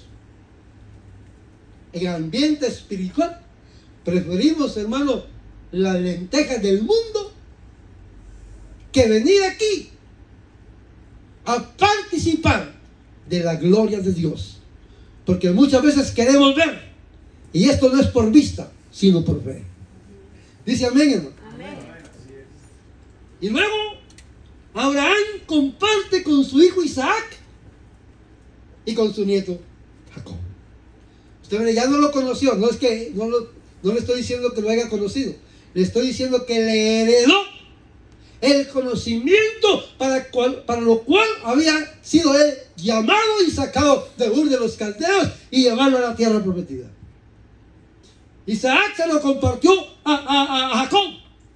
en ambiente espiritual, preferimos, hermano, las lentejas del mundo que venir aquí a participar de la gloria de Dios. Porque muchas veces queremos ver, y esto no es por vista, sino por fe. Dice amén, hermano. Amén. Y luego, Abraham comparte con su hijo Isaac y con su nieto Jacob. Usted ve, ya no lo conoció, no es que no le estoy diciendo que lo haya conocido, le estoy diciendo que le heredó el conocimiento para lo cual había sido él llamado y sacado de Ur de los Caldeos y llevarlo a la tierra prometida. Isaac se lo compartió a Jacob.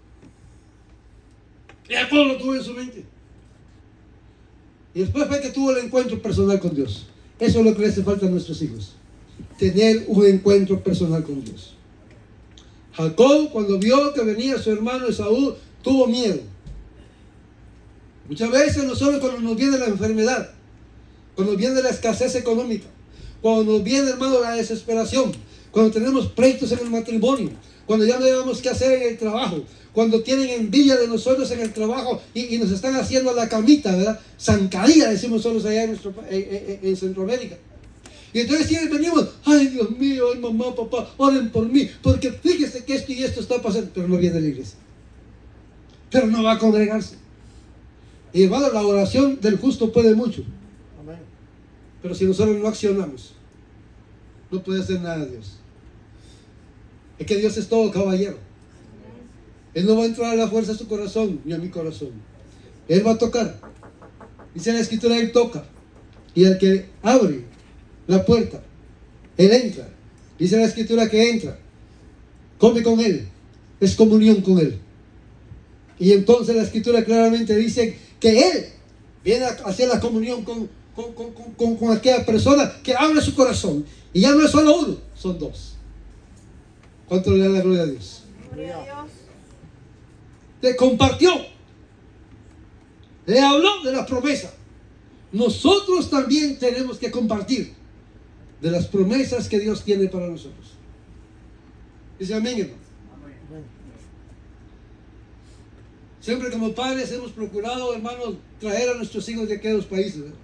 Y Jacob lo tuvo en su mente. Y después fue que tuvo el encuentro personal con Dios. Eso es lo que le hace falta a nuestros hijos. Tener un encuentro personal con Dios. Jacob, cuando vio que venía su hermano Esaú, tuvo miedo. Muchas veces nosotros, cuando nos viene la enfermedad, cuando viene la escasez económica, cuando nos viene, hermano, la desesperación, cuando tenemos pleitos en el matrimonio, cuando ya no sabemos qué hacer en el trabajo, cuando tienen envidia de nosotros en el trabajo y nos están haciendo la camita, ¿verdad? Zancadilla, decimos nosotros allá en Centroamérica. Y entonces venimos, ay Dios mío, ay mamá, papá, oren por mí, porque fíjese que esto y esto está pasando, pero no viene a la iglesia, pero no va a congregarse. Y hermano, la oración del justo puede mucho. Amén. Pero si nosotros no accionamos, no puede hacer nada Dios. Es que Dios es todo caballero. Él no va a entrar a la fuerza a su corazón ni a mi corazón. Él va a tocar. Dice la escritura, Él toca. Y el que abre la puerta, Él entra. Dice la escritura que entra, come con Él, es comunión con Él. Y entonces la escritura claramente dice que Él viene a hacer la comunión con aquella persona que abre su corazón. Y ya no es solo uno, son dos. ¿Cuánto le da la gloria a Dios? Gloria a Dios. Le compartió, le habló de la promesa. Nosotros también tenemos que compartir de las promesas que Dios tiene para nosotros. Dice amén, hermano. Siempre como padres hemos procurado, hermanos, traer a nuestros hijos de aquellos países, ¿verdad?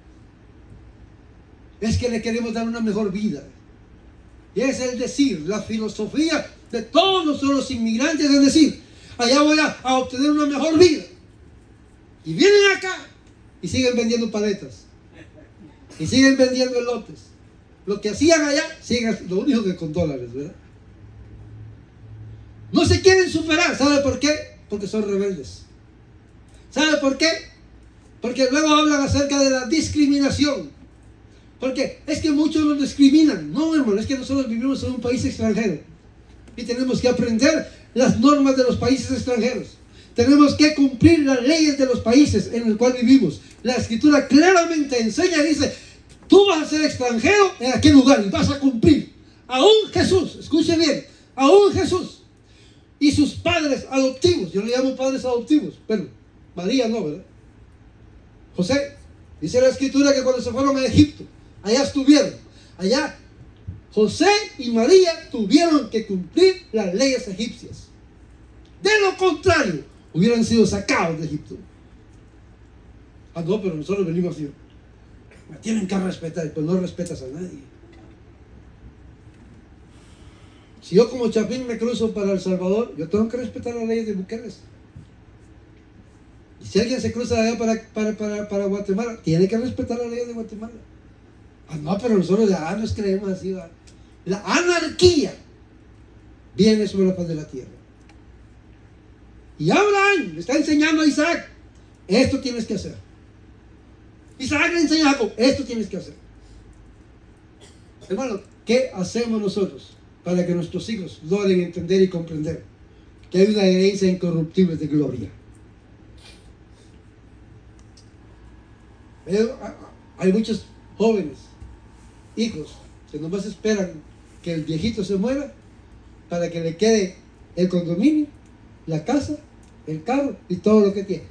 Es que le queremos dar una mejor vida. Y es el decir, la filosofía de todos nosotros los inmigrantes es decir, allá voy a obtener una mejor vida. Y vienen acá y siguen vendiendo paletas. Y siguen vendiendo elotes. Lo que hacían allá, siguen lo único que con dólares, ¿verdad? No se quieren superar, ¿sabe por qué? Porque son rebeldes. ¿Sabe por qué? Porque luego hablan acerca de la discriminación. Porque es que muchos nos discriminan. No, hermano, es que nosotros vivimos en un país extranjero. Y tenemos que aprender las normas de los países extranjeros. Tenemos que cumplir las leyes de los países en el cual vivimos. La escritura claramente enseña y dice, tú vas a ser extranjero en aquel lugar y vas a cumplir. Aún Jesús, escuche bien, aún Jesús y sus padres adoptivos, yo le llamo padres adoptivos, bueno, María no, ¿verdad? José, dice la escritura que cuando se fueron a Egipto, allá estuvieron, allá José y María tuvieron que cumplir las leyes egipcias. De lo contrario, hubieran sido sacados de Egipto. Ah, no, pero nosotros venimos así. Me tienen que respetar, pues no respetas a nadie. Si yo como Chapín me cruzo para El Salvador, yo tengo que respetar las leyes de Bukele. Y si alguien se cruza allá para Guatemala, tiene que respetar las leyes de Guatemala. Ah, no, pero nosotros ya nos creemos así. ¿va? La anarquía viene sobre la faz de la tierra. Y Abraham le está enseñando a Isaac, esto tienes que hacer. Isaac le enseña a Jacob, esto tienes que hacer. Hermano, ¿qué hacemos nosotros para que nuestros hijos logren entender y comprender que hay una herencia incorruptible de gloria? Hay muchos jóvenes, hijos, que nomás esperan que el viejito se muera para que le quede el condominio, la casa, el carro y todo lo que tiene,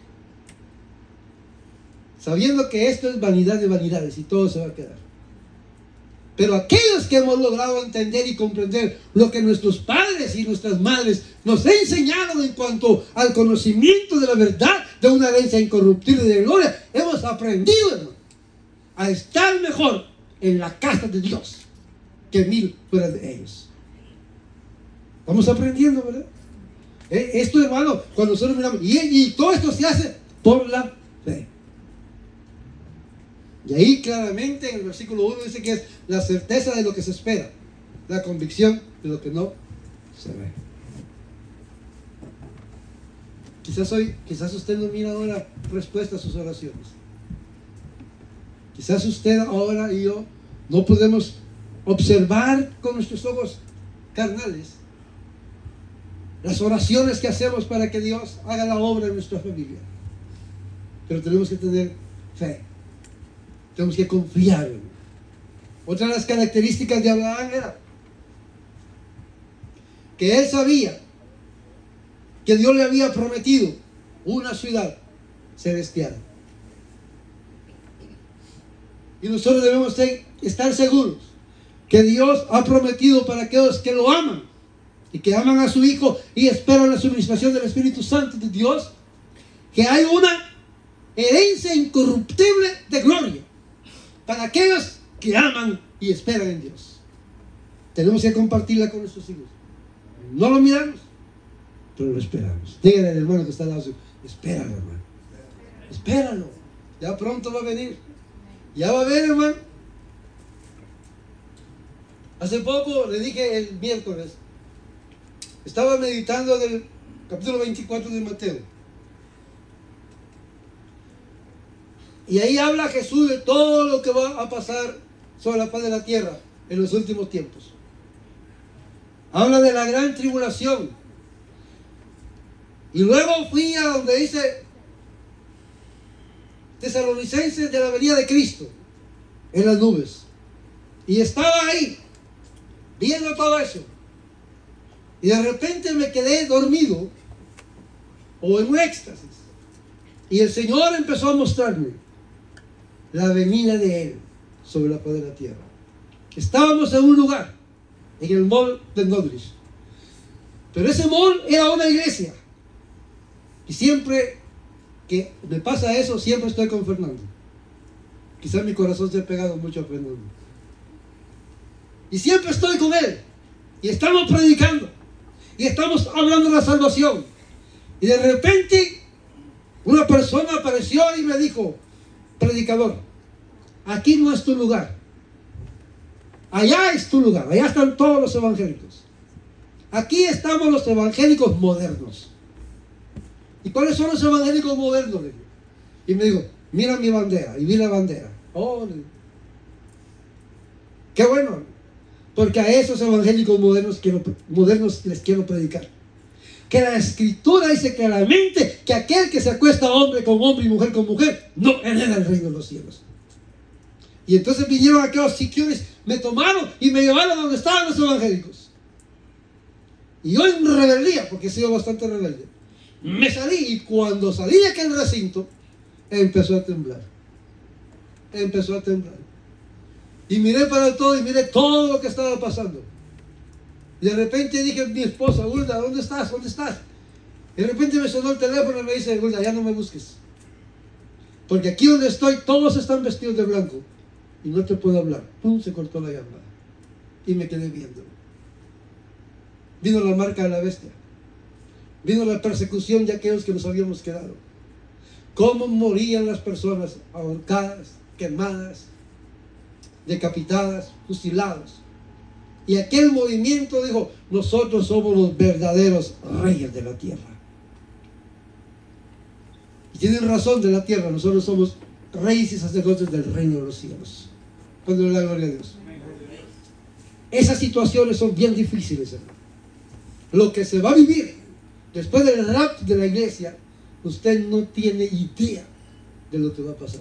sabiendo que esto es vanidad de vanidades y todo se va a quedar. Pero aquellos que hemos logrado entender y comprender lo que nuestros padres y nuestras madres nos han enseñado en cuanto al conocimiento de la verdad de una herencia incorruptible de gloria, hemos aprendido, hermano, a estar mejor en la casa de Dios que 1000 fuera de ellos. Estamos aprendiendo, ¿verdad? Esto, hermano, cuando nosotros miramos, y todo esto se hace por la fe. Y ahí claramente en el versículo 1 dice que es la certeza de lo que se espera, la convicción de lo que no se ve. Quizás usted no mira ahora respuesta a sus oraciones. Quizás usted ahora y yo no podemos observar con nuestros ojos carnales las oraciones que hacemos para que Dios haga la obra en nuestra familia. Pero tenemos que tener fe. Tenemos que confiar en él. Otra de las características de Abraham era que él sabía que Dios le había prometido una ciudad celestial. Y nosotros debemos estar seguros que Dios ha prometido para aquellos que lo aman y que aman a su Hijo y esperan la suministración del Espíritu Santo de Dios, que hay una herencia incorruptible de gloria para aquellos que aman y esperan en Dios. Tenemos que compartirla con nuestros hijos. No lo miramos, pero lo esperamos. Díganle al hermano que está al lado suyo, espéralo, hermano. Espéralo. Ya pronto va a venir. Ya va a ver, hermano. Hace poco, le dije el miércoles, estaba meditando del capítulo 24 de Mateo. Y ahí habla Jesús de todo lo que va a pasar sobre la faz de la tierra en los últimos tiempos. Habla de la gran tribulación. Y luego fui a donde dice Tesalonicenses de la venida de Cristo en las nubes. Y estaba ahí viendo todo eso. Y de repente me quedé dormido o en un éxtasis. Y el Señor empezó a mostrarme la venida de Él sobre la faz de la tierra. Estábamos en un lugar, en el mall de Nodrich. Pero ese mall era una iglesia. Y siempre que me pasa eso, siempre estoy con Fernando. Quizás mi corazón se ha pegado mucho a Fernando. Y siempre estoy con él. Y estamos predicando. Y estamos hablando de la salvación. Y de repente, una persona apareció y me dijo, predicador, aquí no es tu lugar. Allá es tu lugar. Allá están todos los evangélicos. Aquí estamos los evangélicos modernos. ¿Y cuáles son los evangélicos modernos? Y me dijo, mira mi bandera. Y vi la bandera. Oh, qué bueno. Porque a esos evangélicos modernos les quiero predicar. Que la Escritura dice claramente que aquel que se acuesta hombre con hombre y mujer con mujer no hereda el reino de los cielos. Y entonces vinieron aquellos siquiones, me tomaron y me llevaron a donde estaban los evangélicos. Y yo en rebeldía, porque he sido bastante rebelde, me salí, y cuando salí de aquel recinto empezó a temblar. Empezó a temblar. Y miré para todo y miré todo lo que estaba pasando. Y de repente dije a mi esposa, Hulda, ¿dónde estás? ¿Dónde estás? Y de repente me sonó el teléfono y me dice, Hulda, ya no me busques. Porque aquí donde estoy, todos están vestidos de blanco. Y no te puedo hablar. ¡Pum! Se cortó la llamada. Y me quedé viendo. Vino la marca de la bestia. Vino la persecución de aquellos que nos habíamos quedado. Cómo morían las personas ahorcadas, quemadas, decapitadas, fusiladas. Y aquel movimiento dijo, nosotros somos los verdaderos reyes de la tierra. Y tienen razón, de la tierra, nosotros somos reyes y sacerdotes del reino de los cielos. Cuando le da gloria a Dios. Esas situaciones son bien difíciles, hermano. Lo que se va a vivir después del rapto de la iglesia, usted no tiene idea de lo que va a pasar.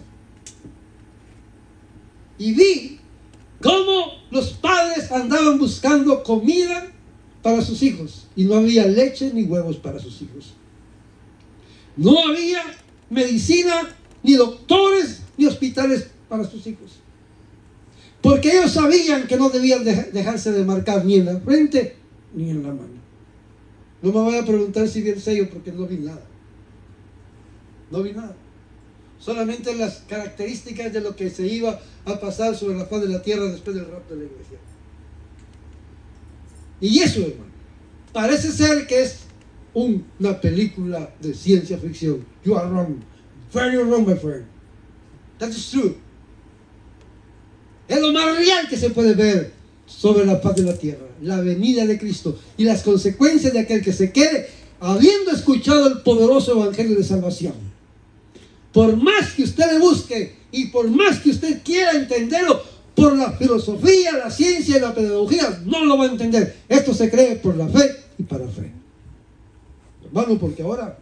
Y vi cómo los padres andaban buscando comida para sus hijos y no había leche ni huevos para sus hijos. No había medicina, ni doctores, ni hospitales para sus hijos. Porque ellos sabían que no debían dejarse de marcar ni en la frente ni en la mano. No me voy a preguntar si vi el sello porque no vi nada. No vi nada. Solamente las características de lo que se iba a pasar sobre la faz de la tierra después del rapto de la iglesia. Y eso, hermano, parece ser que es una película de ciencia ficción. You are wrong. Very wrong, my friend. That is true. Es lo más real que se puede ver sobre la faz de la tierra. La venida de Cristo y las consecuencias de aquel que se quede habiendo escuchado el poderoso evangelio de salvación. Por más que usted le busque y por más que usted quiera entenderlo, por la filosofía, la ciencia y la pedagogía, no lo va a entender. Esto se cree por la fe y para fe. Hermano, porque ahora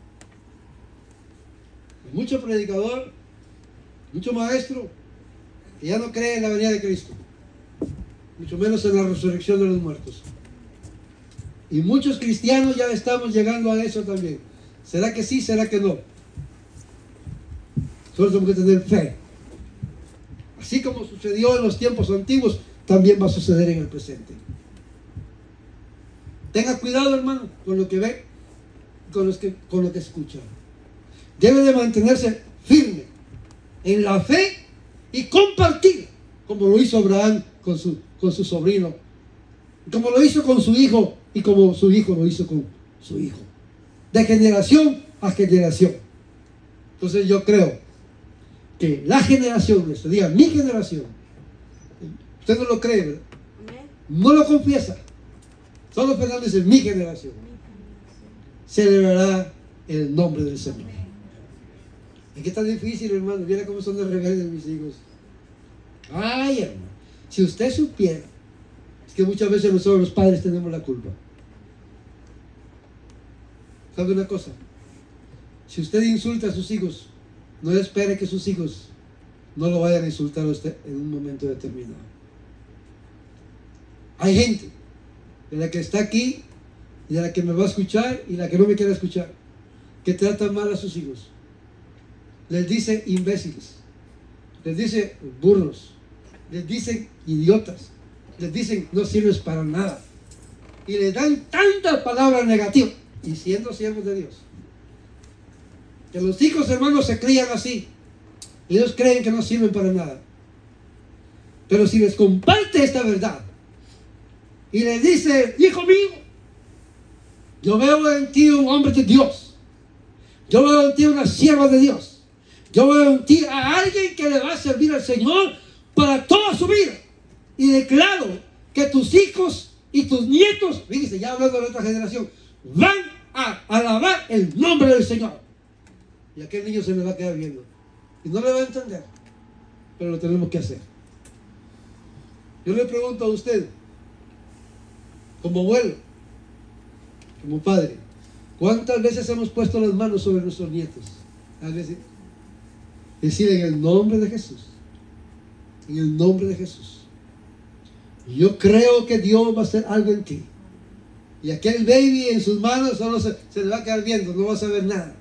hay mucho predicador, mucho maestro que ya no cree en la venida de Cristo, mucho menos en la resurrección de los muertos. Y muchos cristianos ya estamos llegando a eso también. ¿Será que sí? ¿Será que no? Solo tenemos que tener fe. Así como sucedió en los tiempos antiguos, también va a suceder en el presente. Tenga cuidado, hermano, con lo que ve, con lo que escucha. Debe de mantenerse firme en la fe y compartir, como lo hizo Abraham con su sobrino, como lo hizo con su hijo y como su hijo lo hizo con su hijo, de generación a generación. Entonces yo creo que la generación nuestra, diga mi generación, usted no lo cree, ¿verdad? No lo confiesa, solo Fernando dice mi generación, celebrará el nombre del Señor. Es que está difícil, hermano. Mira cómo son de rebeldes mis hijos. Ay, hermano, si usted supiera, es que muchas veces nosotros los padres tenemos la culpa. ¿Sabe una cosa? Si usted insulta a sus hijos, no espere que sus hijos no lo vayan a insultar a usted en un momento determinado. Hay gente de la que está aquí y de la que me va a escuchar y la que no me quiere escuchar, que trata mal a sus hijos. Les dice imbéciles, les dice burros, les dicen idiotas, les dicen no sirves para nada y les dan tantas palabras negativas y siendo siervos de Dios. Que los hijos, hermanos, se crían así. Ellos creen que no sirven para nada. Pero si les comparte esta verdad y les dice, hijo mío, yo veo en ti un hombre de Dios, yo veo en ti una sierva de Dios, yo veo en ti a alguien que le va a servir al Señor para toda su vida, y declaro que tus hijos y tus nietos, fíjense, ya hablando de otra generación, van a alabar el nombre del Señor. Y aquel niño se me va a quedar viendo y no le va a entender, pero lo tenemos que hacer. Yo le pregunto a usted, como abuelo, como padre, ¿cuántas veces hemos puesto las manos sobre nuestros nietos? A veces decir en el nombre de Jesús, en el nombre de Jesús, yo creo que Dios va a hacer algo en ti. Y aquel baby en sus manos solo se le va a quedar viendo, no va a saber nada.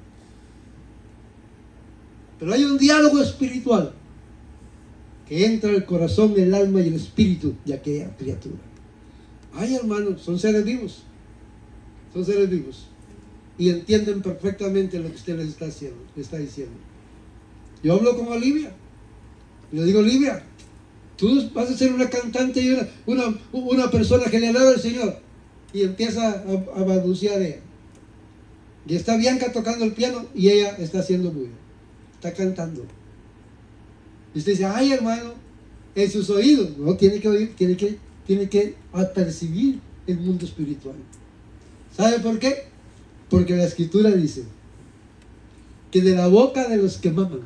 Pero hay un diálogo espiritual que entra el corazón, el alma y el espíritu de aquella criatura. Ay, hermanos, son seres vivos. Son seres vivos. Y entienden perfectamente lo que usted les está diciendo. Yo hablo con Olivia. Le digo, Olivia, tú vas a ser una cantante y una persona que le alaba al Señor. Y empieza a balbucear ella. Y está Bianca tocando el piano y ella está haciendo bulla. Está cantando. Y usted dice, ay hermano, en sus oídos. No, tiene que oír, tiene que percibir el mundo espiritual. ¿Sabe por qué? Porque la Escritura dice que de la boca de los que maman,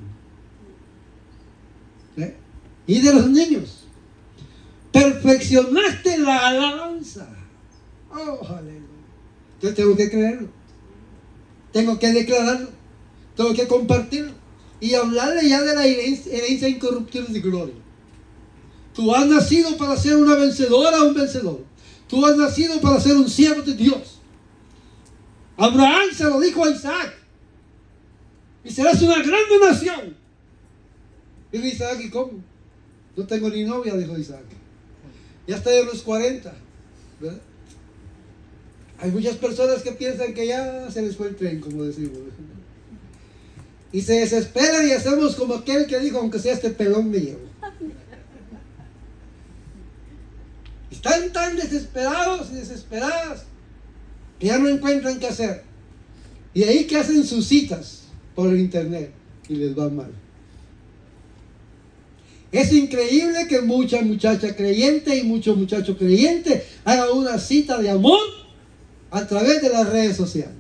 ¿eh?, y de los niños, perfeccionaste la alabanza. Oh, aleluya. Yo tengo que creerlo, tengo que declararlo, tengo que compartirlo y hablarle ya de la herencia incorruptible de gloria. Tú has nacido para ser una vencedora o un vencedor. Tú has nacido para ser un siervo de Dios. Abraham se lo dijo a Isaac: y serás una grande nación. Dijo Isaac: ¿y cómo? No tengo ni novia, dijo Isaac. Ya está en los 40, ¿verdad? Hay muchas personas que piensan que ya se les fue el tren, como decimos, y se desesperan y hacemos como aquel que dijo: aunque sea este pelón me llevo. Están tan desesperados y desesperadas que ya no encuentran qué hacer. Y ahí que hacen sus citas por el internet y les va mal. Es increíble que mucha muchacha creyente y mucho muchacho creyente hagan una cita de amor a través de las redes sociales.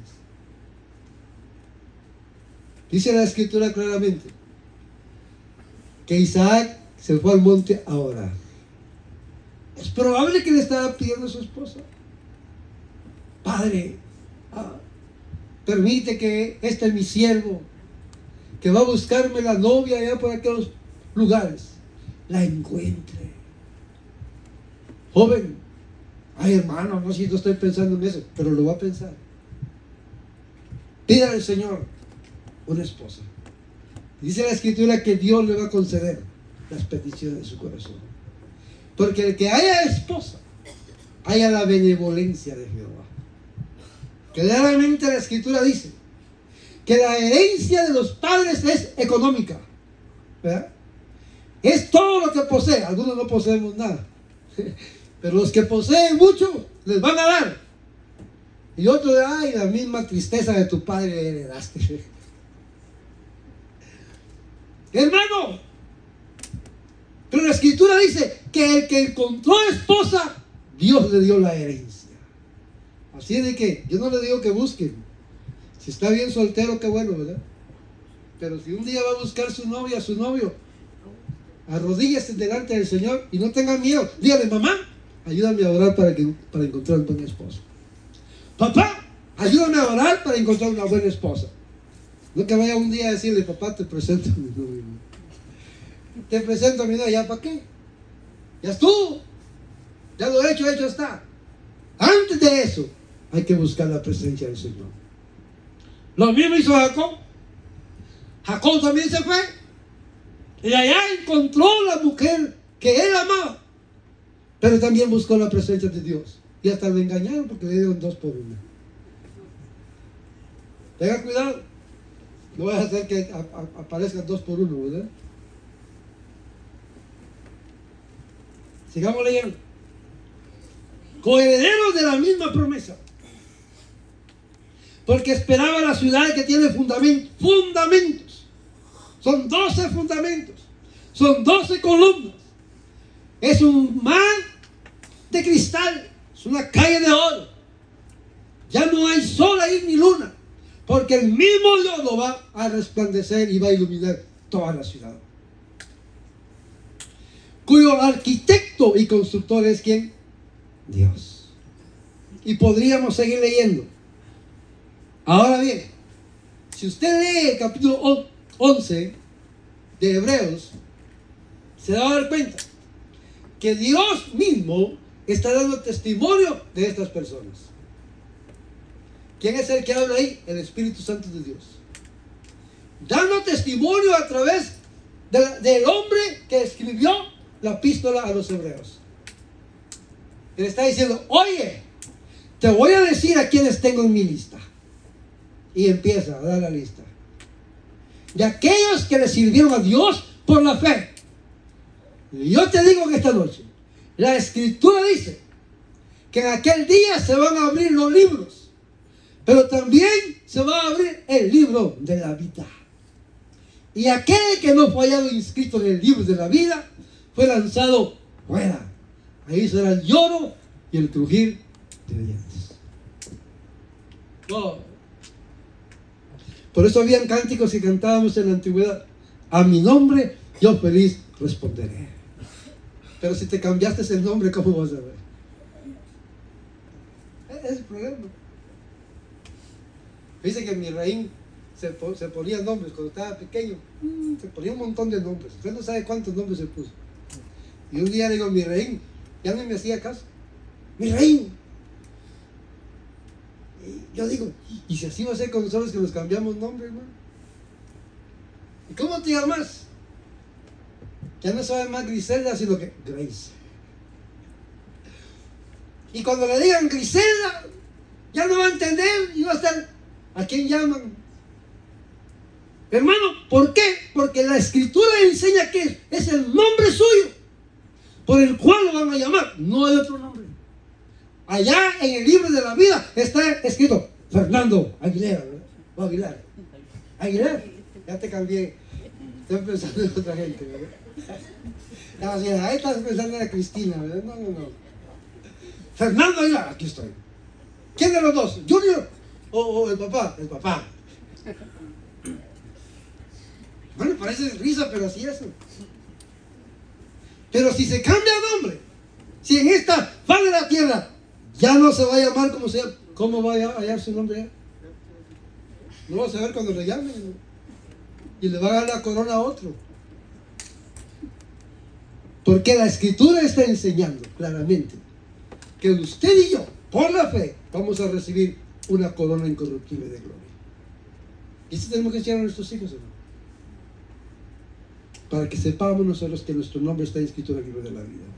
Dice la Escritura claramente que Isaac se fue al monte a orar. Es probable que le estaba pidiendo a su esposa: Padre, permite que este mi siervo, que va a buscarme la novia allá por aquellos lugares, la encuentre. Joven, ay hermano, no, si no estoy pensando en eso, pero lo va a pensar. Pídale al Señor una esposa. Dice la Escritura que Dios le va a conceder las peticiones de su corazón. Porque el que haya esposa, haya la benevolencia de Jehová. Claramente la Escritura dice que la herencia de los padres es económica, ¿verdad? Es todo lo que posee. Algunos no poseemos nada, pero los que poseen mucho les van a dar. Y otros, ay, la misma tristeza de tu padre heredaste. Hermano, pero la Escritura dice que el que encontró esposa, Dios le dio la herencia. Así de que yo no le digo que busquen. Si está bien soltero, qué bueno, ¿verdad? Pero si un día va a buscar su novia, su novio, arrodíllese delante del Señor y no tenga miedo. Dígale: mamá, ayúdame a orar para encontrar un buen esposo. Papá, ayúdame a orar para encontrar una buena esposa. No que vaya un día a decirle: papá, te presento a mi novio. Te presento a mi novia. ¿Ya para qué? Ya estuvo. Ya lo hecho está. Antes de eso, hay que buscar la presencia del Señor. Lo mismo hizo Jacob. Jacob también se fue. Y allá encontró la mujer que él amaba. Pero también buscó la presencia de Dios. Y hasta lo engañaron porque le dieron 2 por 1. Tenga cuidado. No vas a hacer que aparezcan 2 por 1, ¿verdad? Sigamos leyendo. Coherederos de la misma promesa. Porque esperaba la ciudad que tiene fundamentos. Son 12 fundamentos. Son 12 columnas. Es un mar de cristal. Es una calle de oro. Ya no hay sol ahí ni luna. Porque el mismo Dios lo va a resplandecer y va a iluminar toda la ciudad. Cuyo arquitecto y constructor es ¿quién? Dios. Y podríamos seguir leyendo. Ahora bien, si usted lee el capítulo 11 de Hebreos, se va a dar cuenta que Dios mismo está dando testimonio de estas personas. ¿Quién es el que habla ahí? El Espíritu Santo de Dios. Dando testimonio a través del hombre que escribió la epístola a los hebreos. Él está diciendo: oye, te voy a decir a quienes tengo en mi lista. Y empieza a dar la lista. de aquellos que le sirvieron a Dios por la fe. Y yo te digo que esta noche, la Escritura dice que en aquel día se van a abrir los libros, pero también se va a abrir el libro de la vida. Y aquel que no fue hallado inscrito en el libro de la vida fue lanzado fuera. Ahí será el lloro y el crujir de dientes. Oh. Por eso habían cánticos que cantábamos en la antigüedad. A mi nombre yo feliz responderé. Pero si te cambiaste el nombre, ¿cómo vas a ver? Es el problema. Dice que mi reín se ponía nombres cuando estaba pequeño. Se ponía un montón de nombres. Usted no sabe cuántos nombres se puso. Y un día digo, mi reín, ya no me hacía caso. Mi reín. Y yo digo, ¿y si así va a ser con nosotros que nos cambiamos nombre, hermano? ¿Y cómo te llamas? Ya no sabe más Griselda, sino que Grace. Y cuando le digan Griselda, ya no va a entender y va a estar, ¿a quién llaman? Hermano, ¿por qué? Porque la Escritura enseña que es el nombre suyo por el cual lo van a llamar, no hay otro nombre. Allá en el libro de la vida está escrito Fernando Aguilera, ¿verdad? O Aguilar. Aguilar, ya te cambié. Estoy pensando en otra gente, ¿verdad? Ahí estás pensando en la Cristina, ¿verdad? No. Fernando Aguilar, aquí estoy. ¿Quién de los dos? ¿Junior o el papá? El papá. Bueno, parece risa, pero así es. Pero si se cambia el nombre, si en esta faz de la tierra ya no se va a llamar como sea, ¿cómo va a hallar su nombre? No va a saber cuando le llamen, ¿no? Y le va a dar la corona a otro. Porque la Escritura está enseñando claramente que usted y yo, por la fe, vamos a recibir una corona incorruptible de gloria. Y eso tenemos que enseñar a nuestros hijos, hermano, para que sepamos nosotros que nuestro nombre está inscrito en el libro de la vida.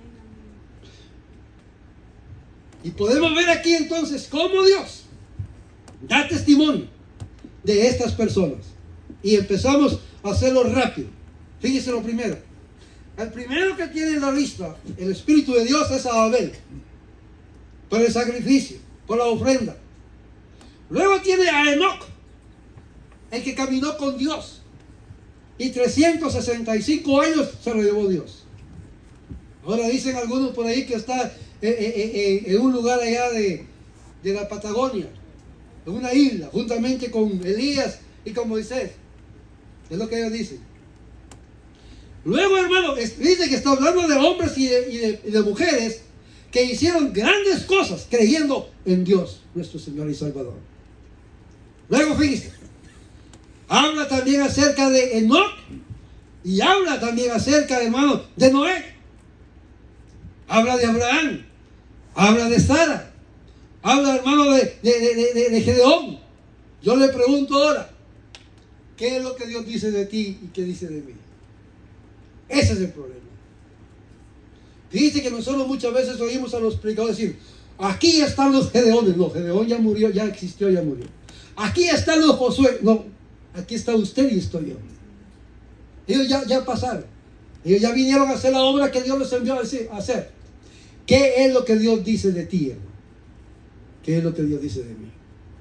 Y podemos ver aquí entonces cómo Dios da testimonio de estas personas. Y empezamos a hacerlo rápido. Fíjese lo primero. El primero que tiene en la lista el Espíritu de Dios es a Abel, por el sacrificio, por la ofrenda. Luego tiene a Enoc, el que caminó con Dios, y 365 años se lo llevó Dios. Ahora dicen algunos por ahí que está en un lugar allá de la Patagonia, en una isla, juntamente con Elías y con Moisés. Es lo que ellos dicen. Luego, hermano, dice que está hablando de hombres y de mujeres que hicieron grandes cosas creyendo en Dios, nuestro Señor y Salvador. Luego, fíjese, habla también acerca de Enoc y habla también acerca, hermano, de Noé. Habla de Abraham, habla de Sara, habla, hermano, de Gedeón. Yo le pregunto ahora, ¿qué es lo que Dios dice de ti y qué dice de mí? Ese es el problema. Dice que nosotros muchas veces oímos a los predicadores decir, aquí están los Gedeones. No, Gedeón ya murió, ya existió, ya murió. Aquí están los Josué. No, aquí está usted y estoy yo. Ellos ya pasaron. Ellos ya vinieron a hacer la obra que Dios les envió a hacer. ¿Qué es lo que Dios dice de ti, hermano? ¿Qué es lo que Dios dice de mí?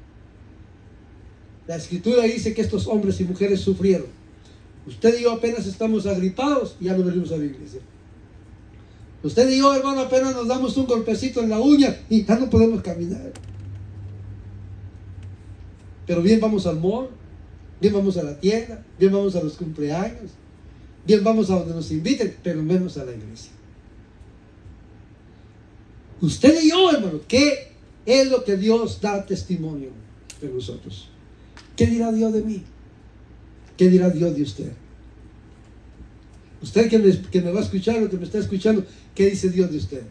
La Escritura dice que estos hombres y mujeres sufrieron. Usted y yo apenas estamos agripados y ya no venimos a la iglesia. Usted y yo, hermano, apenas nos damos un golpecito en la uña y ya no podemos caminar. Pero bien vamos al mall, bien vamos a la tienda, bien vamos a los cumpleaños, bien vamos a donde nos inviten, pero menos a la iglesia. Usted y yo, hermano, ¿qué es lo que Dios da testimonio de nosotros? ¿Qué dirá Dios de mí? ¿Qué dirá Dios de usted? Usted que me va a escuchar o que me está escuchando, ¿qué dice Dios de usted?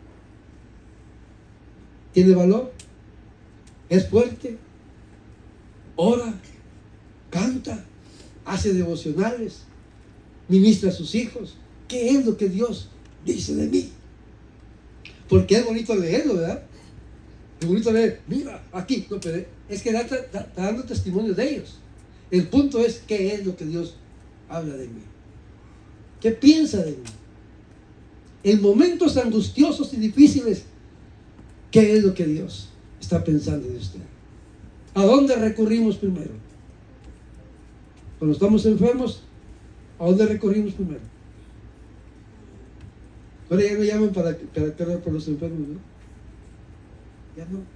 ¿Tiene valor? ¿Es fuerte? ¿Ora? ¿Canta? ¿Hace devocionales? ¿Ministra a sus hijos? ¿Qué es lo que Dios dice de mí? Porque es bonito leerlo, ¿verdad? Es bonito leer, mira, aquí. No, pero es que está dando testimonio de ellos. El punto es qué es lo que Dios habla de mí. ¿Qué piensa de mí? En momentos angustiosos y difíciles, ¿qué es lo que Dios está pensando de usted? ¿A dónde recurrimos primero? Cuando estamos enfermos, ¿a dónde recurrimos primero? Ahora ya no llaman para orar por los enfermos, ¿no? Ya no.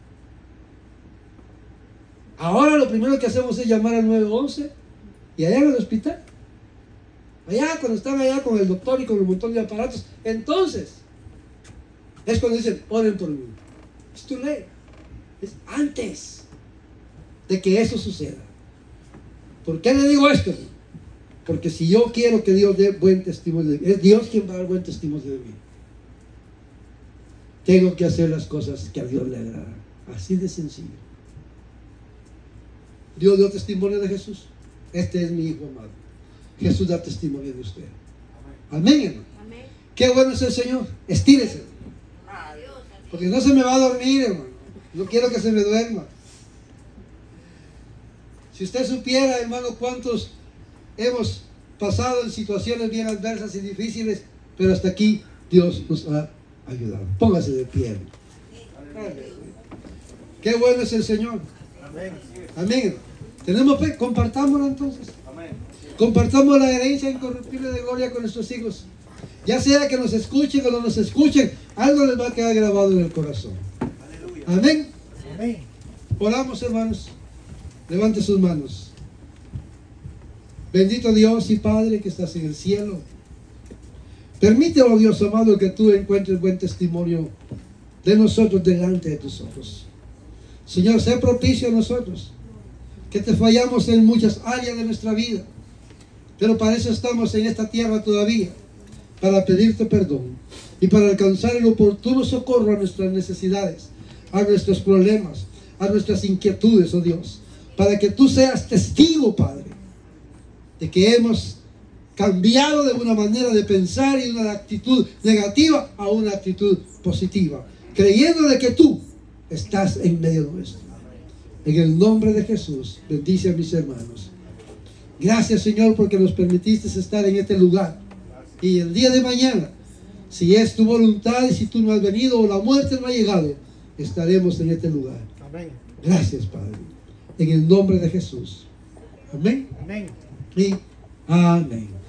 Ahora lo primero que hacemos es llamar al 911 y allá en el hospital. Allá, cuando están allá con el doctor y con un montón de aparatos, entonces es cuando dicen, oren por mí. Es too late. Es antes de que eso suceda. ¿Por qué le digo esto? Porque si yo quiero que Dios dé buen testimonio de mí, es Dios quien va a dar buen testimonio de mí. Tengo que hacer las cosas que a Dios le agradan. Así de sencillo. Dios dio testimonio de Jesús. Este es mi hijo amado. Jesús da testimonio de usted. Amén, hermano. Amén. Qué bueno es el Señor. Estírese. Porque no se me va a dormir, hermano. No quiero que se me duerma. Si usted supiera, hermano, cuántos hemos pasado en situaciones bien adversas y difíciles, pero hasta aquí Dios nos ha ayudado. Póngase de pie. Qué bueno es el Señor. Amén. Tenemos fe, compartámoslo entonces. Compartamos la herencia incorruptible de gloria con nuestros hijos. Ya sea que nos escuchen o no nos escuchen, algo les va a quedar grabado en el corazón. Amén. Amén. Oramos, hermanos. Levante sus manos. Bendito Dios y Padre que estás en el cielo. Permite, oh Dios amado, que tú encuentres buen testimonio de nosotros delante de tus ojos. Señor, sé propicio a nosotros, que te fallamos en muchas áreas de nuestra vida, pero para eso estamos en esta tierra todavía, para pedirte perdón y para alcanzar el oportuno socorro a nuestras necesidades, a nuestros problemas, a nuestras inquietudes, oh Dios, para que tú seas testigo, Padre, de que hemos cambiado de una manera de pensar y de una actitud negativa a una actitud positiva, creyendo de que tú estás en medio nuestro. En el nombre de Jesús, bendice a mis hermanos. Gracias, Señor, porque nos permitiste estar en este lugar. Y el día de mañana, si es tu voluntad y si tú no has venido o la muerte no ha llegado, estaremos en este lugar. Amén. Gracias, Padre. En el nombre de Jesús. Amén. Amén. Y amén.